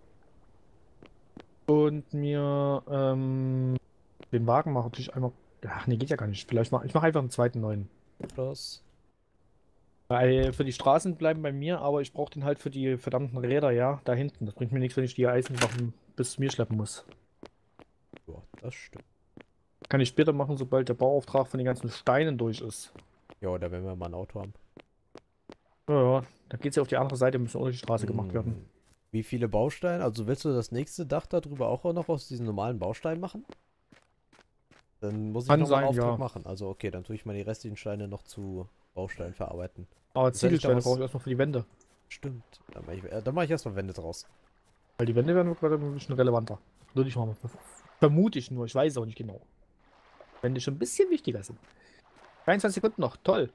Und mir den Wagen mache natürlich einmal. Ach nee, geht ja gar nicht. Vielleicht ich mache einfach einen zweiten neuen. Das. Weil für die Straßen bleiben bei mir, aber ich brauche den halt für die verdammten Räder, ja, da hinten. Das bringt mir nichts, wenn ich die Eisenwaffen bis zu mir schleppen muss. Ja, das stimmt. Kann ich später machen, sobald der Bauauftrag von den ganzen Steinen durch ist. Ja, oder wenn wir mal ein Auto haben. Ja, dann geht es ja auf die andere Seite, müssen unter die Straße gemacht werden. Wie viele Bausteine? Also willst du das nächste Dach darüber auch noch aus diesen normalen Bausteinen machen? Dann muss ich Kann noch mal einen sein, Auftrag ja. machen. Also okay, dann tue ich mal die restlichen Steine noch zu Bausteinen verarbeiten. Aber Das heißt, Ziegelsteine da was- brauche ich erstmal für die Wände. Stimmt. Dann mach ich erstmal Wände draus. Weil die Wände werden gerade ein bisschen relevanter. Würde ich mal. Vermute ich nur, ich weiß es auch nicht genau. Wände schon ein bisschen wichtiger sind. 23 Sekunden noch, toll.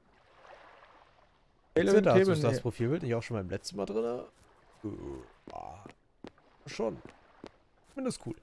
Ist da, hast du nee. das Profilbild nicht auch schon beim letzten Mal drin? Schon. Ich finde das cool.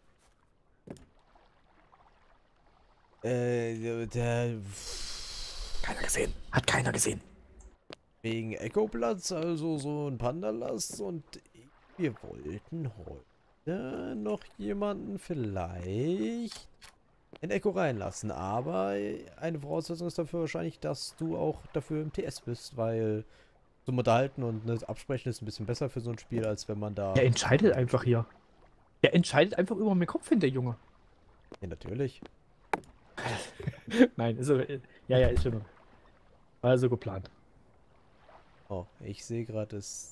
Keiner gesehen. Hat keiner gesehen. Wegen Echoplatz, also so ein Pandalast und wir wollten heute noch jemanden vielleicht in Echo reinlassen, aber eine Voraussetzung ist dafür wahrscheinlich, dass du auch dafür im TS bist, weil zum Unterhalten und Absprechen ist ein bisschen besser für so ein Spiel, als wenn man da... Der entscheidet einfach hier. Der entscheidet einfach über meinen Kopf hin, der Junge. Ja, natürlich. Nein, ist so, ja, ist schon. War so geplant. Oh, ich sehe gerade, es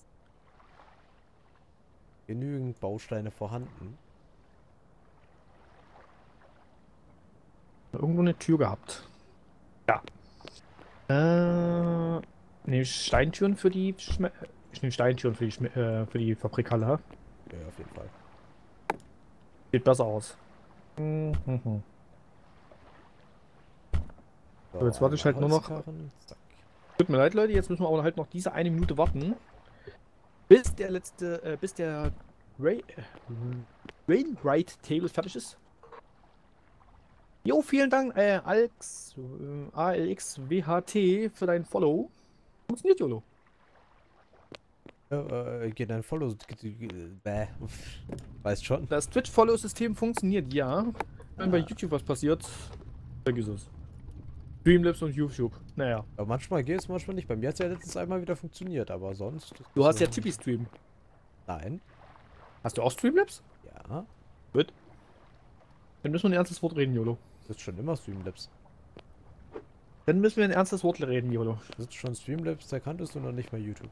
genügend Bausteine vorhanden. Irgendwo eine Tür gehabt. Ja. Nehme ich Steintüren für die ich nehme Steintüren für die Fabrikhalle. Ja, auf jeden Fall. Sieht besser aus. Mhm. So, jetzt warte ich halt nur noch. Holzkarren. Zack. Tut mir leid, Leute, jetzt müssen wir aber halt noch diese eine Minute warten. Bis der letzte, bis der Rainwright Table fertig ist. Jo, vielen Dank, ALXWHT für dein Follow. Funktioniert, Jolo. Geht ein Follow. Weißt schon. Das Twitch-Follow-System funktioniert, ja. Wenn bei YouTube was passiert, vergiss es. Streamlabs und YouTube. Naja. Aber manchmal geht es, manchmal nicht. Bei mir hat es ja letztens einmal wieder funktioniert, aber sonst. Du hast ja Tippy-Stream. Nein. Hast du auch Streamlabs? Ja. Gut. Dann müssen wir ein ernstes Wort reden, YOLO. Das ist schon immer Streamlabs. Dann müssen wir ein ernstes Wort reden, YOLO. Das ist schon Streamlabs, da kanntest du noch nicht mal YouTube.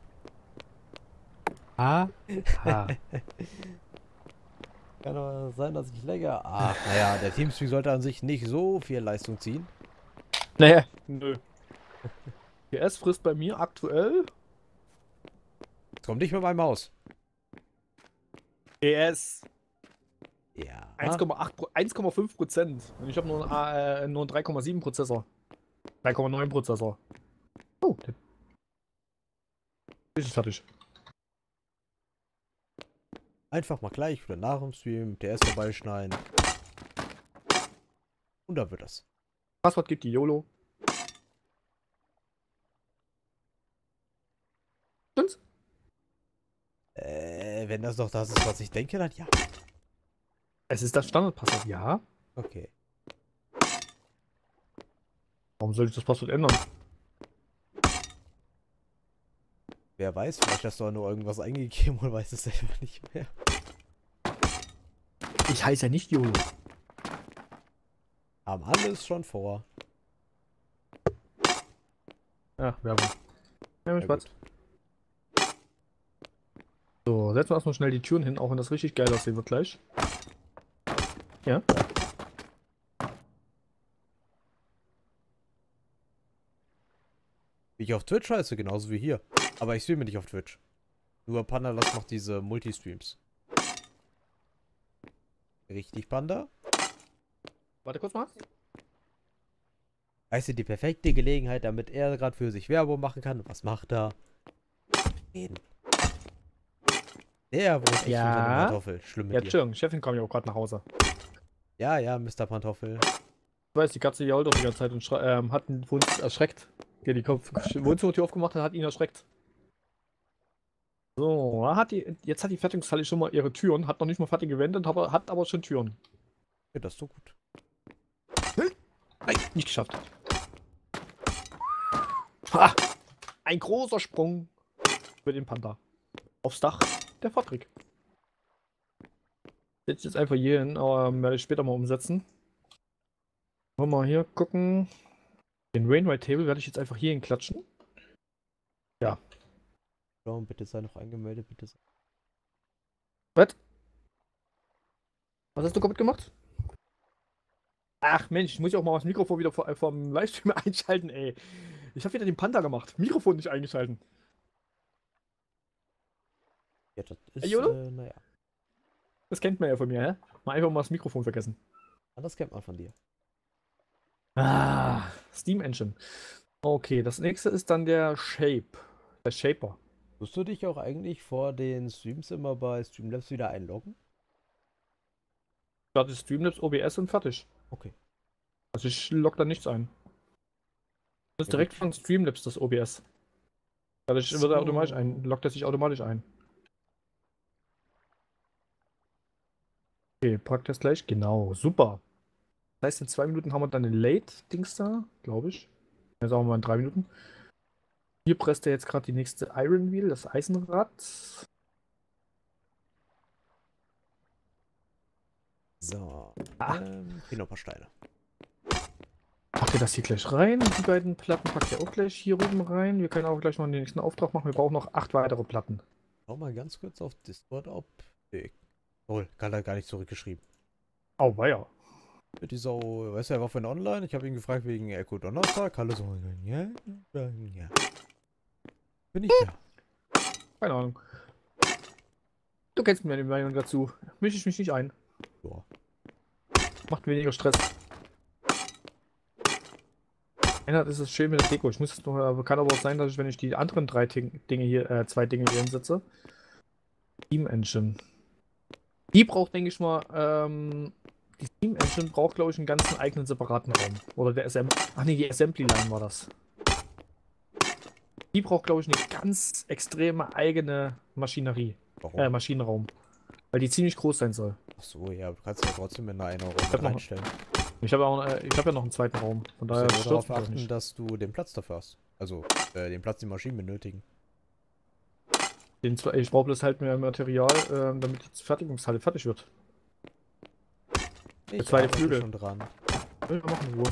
Ah. Kann aber sein, dass ich länger... Ach, naja, der Teamspeak sollte an sich nicht so viel Leistung ziehen. Naja, nö. PS frisst bei mir aktuell. Komm nicht mit meinem Maus. PS Ja. 1,5%. Und ich habe nur einen 3,7 Prozessor. 3,9 Prozessor. Oh, der ist fertig. Einfach mal gleich wieder nach dem Stream TS vorbeischneiden. Und dann wird das. Passwort gibt die YOLO. Stimmt's? Wenn das doch das ist, was ich denke, dann ja. Es ist das Standardpasswort, ja. Okay. Warum soll ich das Passwort ändern? Wer weiß, vielleicht hast du auch nur irgendwas eingegeben und weiß es selber nicht mehr. Ich heiße ja nicht YOLO. Haben alles schon vor. Ja, Werbung. Ja, Ja, Spaß. So, setzen wir erstmal schnell die Türen hin, auch wenn das richtig geil aussehen wird gleich. Ja. Wie ich auf Twitch heiße, genauso wie hier. Aber ich streame nicht auf Twitch. Nur Pandalas macht diese Multistreams. Richtig, Panda? Warte kurz mal. Weißt du, die perfekte Gelegenheit, damit er gerade für sich Werbung machen kann. Was macht er? Reden. Der wohnt echt Ja. unter der Pantoffel. Schlimm Ja, mit dir. Entschuldigung, Chefin kam ja auch gerade nach Hause. Ja, ja, Mr. Pantoffel. Ich weiß, die Katze jault doch die ganze Zeit und hat ihn erschreckt. Der die Wohnzimmertür aufgemacht hat, hat ihn erschreckt. So, jetzt hat die Fertigungshalle schon mal ihre Türen, hat noch nicht mal fertig gewendet, hat aber schon Türen. Ja, das ist so gut. Nein, nicht geschafft. Ha! Ein großer Sprung für den Panda. Aufs Dach der Fabrik. Setze ich jetzt einfach hier hin, aber werde ich später mal umsetzen. Wollen wir mal hier gucken. Den Rainwright Table werde ich jetzt einfach hier hinklatschen. Ja. Schauen, bitte sei noch angemeldet, bitte sei. Was? Was hast du kaputt gemacht? Ach Mensch, ich muss ja auch mal das Mikrofon wieder vom Livestream einschalten, ey. Ich habe wieder den Panda gemacht. Mikrofon nicht eingeschalten. Ja, das Hey, ist, YOLO? naja. Das kennt man ja von mir, hä? Mal einfach mal das Mikrofon vergessen. Das kennt man von dir. Ah, Steam Engine. Okay, das nächste ist dann der Shape. Der Shaper. Musst du dich auch eigentlich vor den Streams immer bei Streamlabs wieder einloggen? Starte Streamlabs, OBS und fertig. Okay. Also ich log da nichts ein. Das ist Ja, direkt gut. von Streamlabs, das OBS. Dadurch wird er automatisch loggt er sich automatisch ein. Okay, packt das gleich. Genau, super. Das heißt, in 2 Minuten haben wir dann den Late-Dings da, glaube ich. Ja, sagen wir mal in 3 Minuten. Hier presst er jetzt gerade die nächste Iron Wheel, das Eisenrad. So. Ah. Hier noch ein paar Steine. Packt ihr das hier gleich rein und die beiden Platten packt ihr auch gleich hier oben rein. Wir können auch gleich noch den nächsten Auftrag machen. Wir brauchen noch 8 weitere Platten. Schau mal ganz kurz auf Discord, ob... Nee. Oh, kann er gar nicht zurückgeschrieben. Oh, weia. Die Sau, weißt du, er war vorhin online. Ich habe ihn gefragt wegen Echo Donnerstag. Hallo so. Ja, ja. Bin ich da. Keine Ahnung. Du kennst meine Meinung dazu. Mische ich mich nicht ein. Ja. Macht weniger Stress. Einer ist es schön mit der Deko. Ich muss es noch, kann aber auch sein, dass ich, wenn ich die anderen 2 Dinge hier hinsetze. Steam Engine. Die braucht, denke ich mal, die Steam Engine braucht, glaube ich, einen ganzen eigenen separaten Raum. Oder der Ach nee, die Assembly Line war das. Die braucht, glaube ich, eine ganz extreme eigene Maschinerie. Warum? Maschinenraum. Weil die ziemlich groß sein soll. Achso, ja, du kannst ja trotzdem in einer Raum hab noch- reinstellen. Ich habe ja noch einen zweiten Raum. Von Du daher musst ja nur stört darauf mich das achten, nicht. dass du den Platz dafür hast. Also, den Platz, die Maschinen benötigen. Ich brauche bloß halt mehr Material, damit die Fertigungshalle fertig wird. Ich zweite arbeite Flügel. schon dran. Ja, wir machen in Ruhe.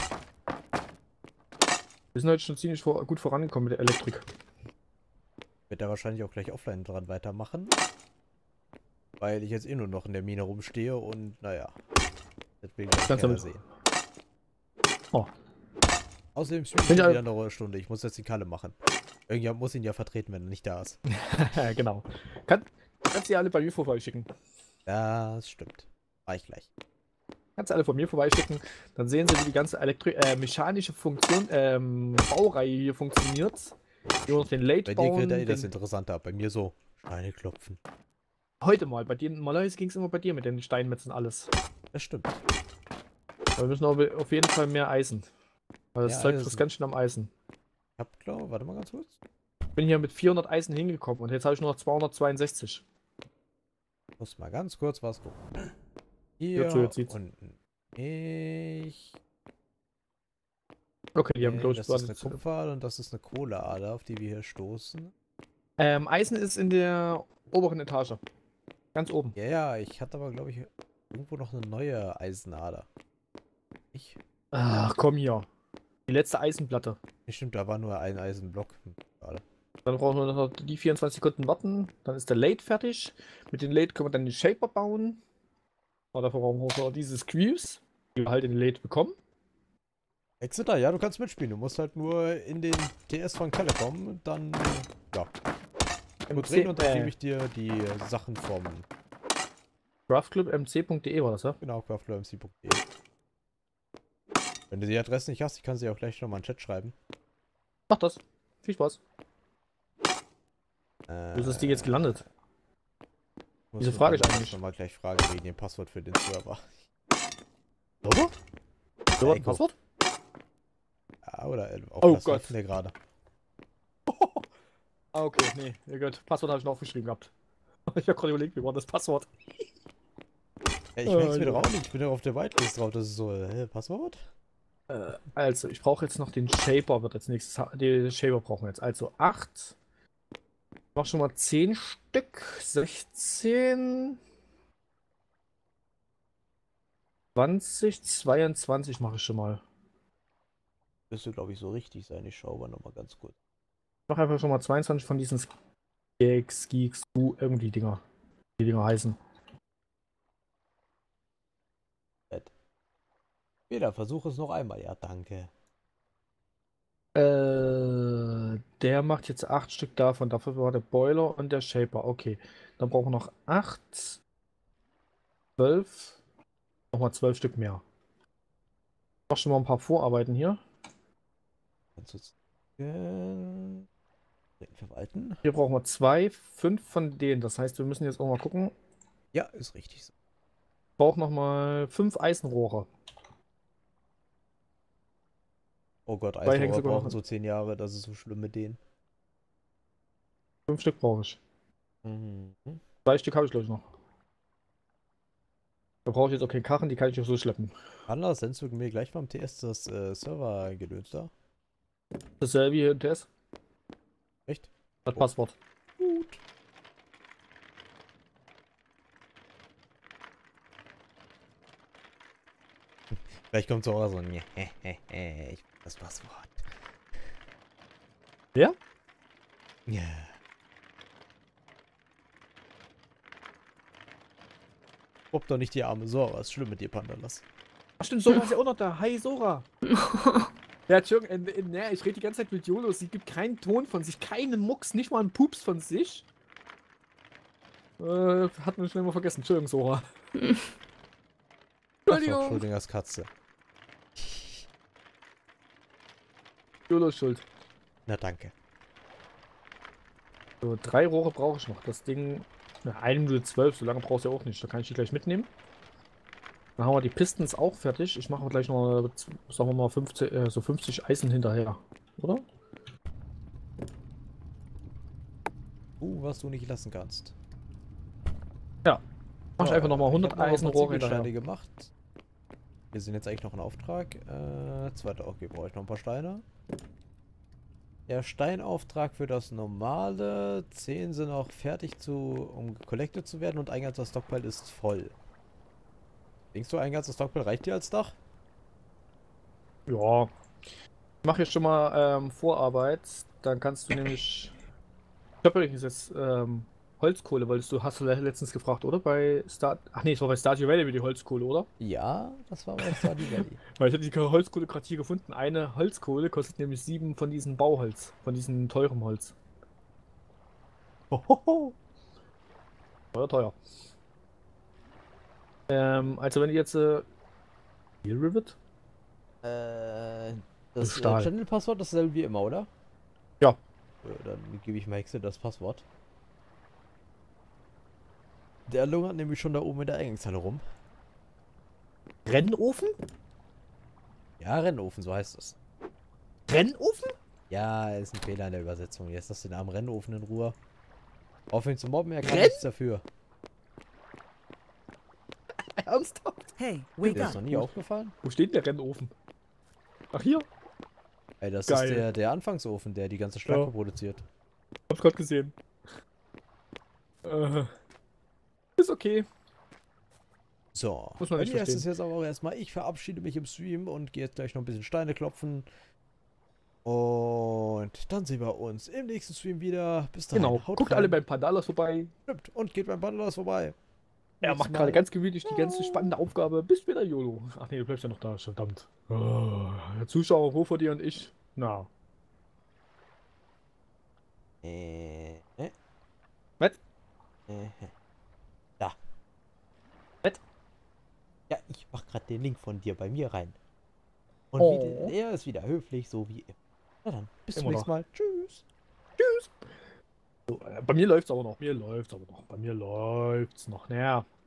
Wir sind heute schon ziemlich gut vorangekommen mit der Elektrik. Wird er wahrscheinlich auch gleich offline dran weitermachen. Weil ich jetzt eh nur noch in der Mine rumstehe und naja. Das will ich Ganz keiner damit. sehen. Oh. Außerdem spiele ich Bin ich wieder eine Stunde. Ich muss jetzt die Kalle machen. Irgendjemand muss ihn ja vertreten, wenn er nicht da ist. Genau. Kannst du alle bei mir vorbeischicken. Das stimmt. Mach ich gleich. Kannst du alle von mir vorbeischicken. Dann sehen sie, wie die ganze mechanische Funktion, Baureihe hier funktioniert. Nur noch den Late Bei dir bauen. kriegt er eh das Interessante ab. Bei mir so. Steine klopfen. Heute mal. Bei dir normalerweise ging es immer bei dir mit den Steinmetzen alles. Das stimmt. Aber wir müssen aber auf jeden Fall mehr Eisen. Weil das Ja, Zeug Eisen. frisst ganz schön am Eisen. Ich hab, glaube, warte mal ganz kurz. Ich bin hier mit 400 Eisen hingekommen und jetzt habe ich nur noch 262. Ich muss mal ganz kurz was gucken. Hier Ja, so, jetzt sieht's. unten. Ich. Okay, die haben, glaube ich, Das ist eine Kupferader und das ist eine Kohleader, auf die wir hier stoßen. Eisen ist in der oberen Etage. Ganz oben. Ja, ja, ich hatte aber, glaube ich, irgendwo noch eine neue Eisenader. Ich? Ach, komm hier. Die letzte Eisenplatte. Stimmt, da war nur ein Eisenblock. Schade. Dann brauchen wir noch die 24 Sekunden warten. Dann ist der Late fertig. Mit dem Late können wir dann den Shaper bauen. Aber dafür brauchen wir noch diese Screws, die wir halt in den Late bekommen. Exeter, ja, du kannst mitspielen. Du musst halt nur in den TS von Kalle kommen und dann, ja. Gut reden und dann gebe ich dir die Sachen vom craftclubmc.de war das, ja? genau, craftclubmc.de. Wenn du die Adresse nicht hast, ich kann sie auch gleich nochmal in den Chat schreiben. Mach das. Viel Spaß. Wo ist das Ding jetzt gelandet? Diese Frage ist eigentlich. Ich nochmal gleich fragen wegen dem Passwort für den Server. Server? Server, Ey, ein Passwort? Ja, oder auch Oh das Gott. öffnen wir gerade. Ah, okay, nee, ja gut. Passwort habe ich noch aufgeschrieben gehabt. Ich habe gerade überlegt, wie war das Passwort? Ja, ich merk's mir doch auch nicht. Ich bin doch auf der Whitelist drauf. Das ist so, Passwort? Also, ich brauche jetzt noch den Shaper, wird als nächstes. Den Shaper brauchen wir jetzt. Also 8. Ich mach schon mal 10 Stück. 16. 20, 22 mache ich schon mal. Müsste, glaube ich, so richtig sein. Ich schaue aber nochmal ganz kurz. Ich mache einfach schon mal 22 von diesen Geeks, irgendwie Dinger. Die Dinger heißen. Jeder, versuch es noch einmal. Ja, danke. Der macht jetzt 8 Stück davon. Dafür war der Boiler und der Shaper. Okay. Dann brauchen wir noch 8. 12. Nochmal 12 Stück mehr. Ich mach schon mal ein paar Vorarbeiten hier. Kannst du jetzt verwalten? Hier brauchen wir 2, 5 von denen. Das heißt, wir müssen jetzt auch mal gucken. Ja, ist richtig so. Ich brauche nochmal 5 Eisenrohre. Oh Gott, Zwei hängen Eisrohre sogar brauchen noch. so 10 Jahre. Das ist so schlimm mit denen. 5 Stück brauche ich. Mhm. 2 Stück habe ich, glaube ich, noch. Da brauche ich jetzt auch keine Karren, die kann ich auch so schleppen. Anders, sendest du mir gleich beim TS das Server-Gedöns da? Dasselbe hier in TS. Echt? Das Oh. Passwort. Gut. Vielleicht kommt so auch so ein ich das Passwort. Ja? Ja. Ob doch nicht die arme Sora, was ist schlimm mit dir, Pandalas? Ach stimmt, Sora ist ja auch noch da. Hi, Sora. Ja, Entschuldigung, ich rede die ganze Zeit mit YOLO. Sie gibt keinen Ton von sich, keinen Mucks, nicht mal einen Pups von sich. Hat man schnell mal vergessen. Entschuldigung, Sora. Entschuldigung. Schrödingers Katze. YOLO ist schuld. Na danke. So, 3 Rohre brauche ich noch. Das Ding, 1 Minute 12, so lange brauchst du ja auch nicht. Da kann ich die gleich mitnehmen. Dann haben wir die Pistons auch fertig. Ich mache gleich noch, sagen wir mal, 50 Eisen hinterher. Oder? Was du nicht lassen kannst. Ja. Mach ich einfach nochmal 100 Eisenrohre Ziegelsteine hinterher. gemacht. Wir sind jetzt eigentlich noch ein Auftrag. Zweiter, okay, brauche ich noch ein paar Steine. Der Steinauftrag für das normale. 10 sind noch fertig um collected zu werden und ein ganzer Stockpile ist voll. Denkst du, ein ganzer Stockpile reicht dir als Dach? Ja. Ich mache jetzt schon mal Vorarbeit. Dann kannst du nämlich. Ich habe übrigens jetzt Holzkohle, weil hast du letztens gefragt, oder? Ach nee, es war bei Stardew Valley die Holzkohle, oder? Ja, das war bei Stardew Valley. Weil ich habe die Holzkohle gerade hier gefunden. Eine Holzkohle kostet nämlich 7 von diesem Bauholz. Von diesem teuren Holz. Hohoho. Teuer, teuer. Also wenn ihr jetzt Steel Rivet? Das Stahl. Channel-Passwort ist dasselbe wie immer, oder? Ja. Dann gebe ich mal Hexe das Passwort. Der lungert nämlich schon da oben in der Eingangshalle rum. Rennofen? Ja, Rennofen, so heißt es. Rennofen? Ja, ist ein Fehler in der Übersetzung. Jetzt lass den armen Rennofen in Ruhe. Aufhören zu mobben, er kann Renn? nichts dafür. Ernsthaft? Hey, Dir wake ist up. noch nie aufgefallen? Wo steht der Rennofen? Ach hier? Ey, das Geil. ist der Anfangsofen, der die ganze Stärke Ja. produziert. Hab's gerade gesehen. Ist okay. So, Muss man bei nicht mir ist es verstehen. jetzt aber auch erstmal, ich verabschiede mich im Stream und gehe jetzt gleich noch ein bisschen Steine klopfen. Und dann sehen wir uns im nächsten Stream wieder. Bis dahin, Genau. haut Guckt rein. alle beim Pandalas vorbei. Stimmt. Und geht beim Bandalas vorbei. Er Nächstes macht gerade Mal. ganz gemütlich die ganze spannende Aufgabe. Bis später, YOLO. Ach nee, du bleibst ja noch da. Verdammt. Oh, der Zuschauer, wo vor dir und ich? Na. Was? Da. Was? Ja, ich mach gerade den Link von dir bei mir rein. Und Oh. er ist wieder höflich, so wie immer. Na dann, bis zum Immer nächsten Mal. Tschüss. So, bei mir läuft's aber noch. Bei mir läuft's noch. Naja.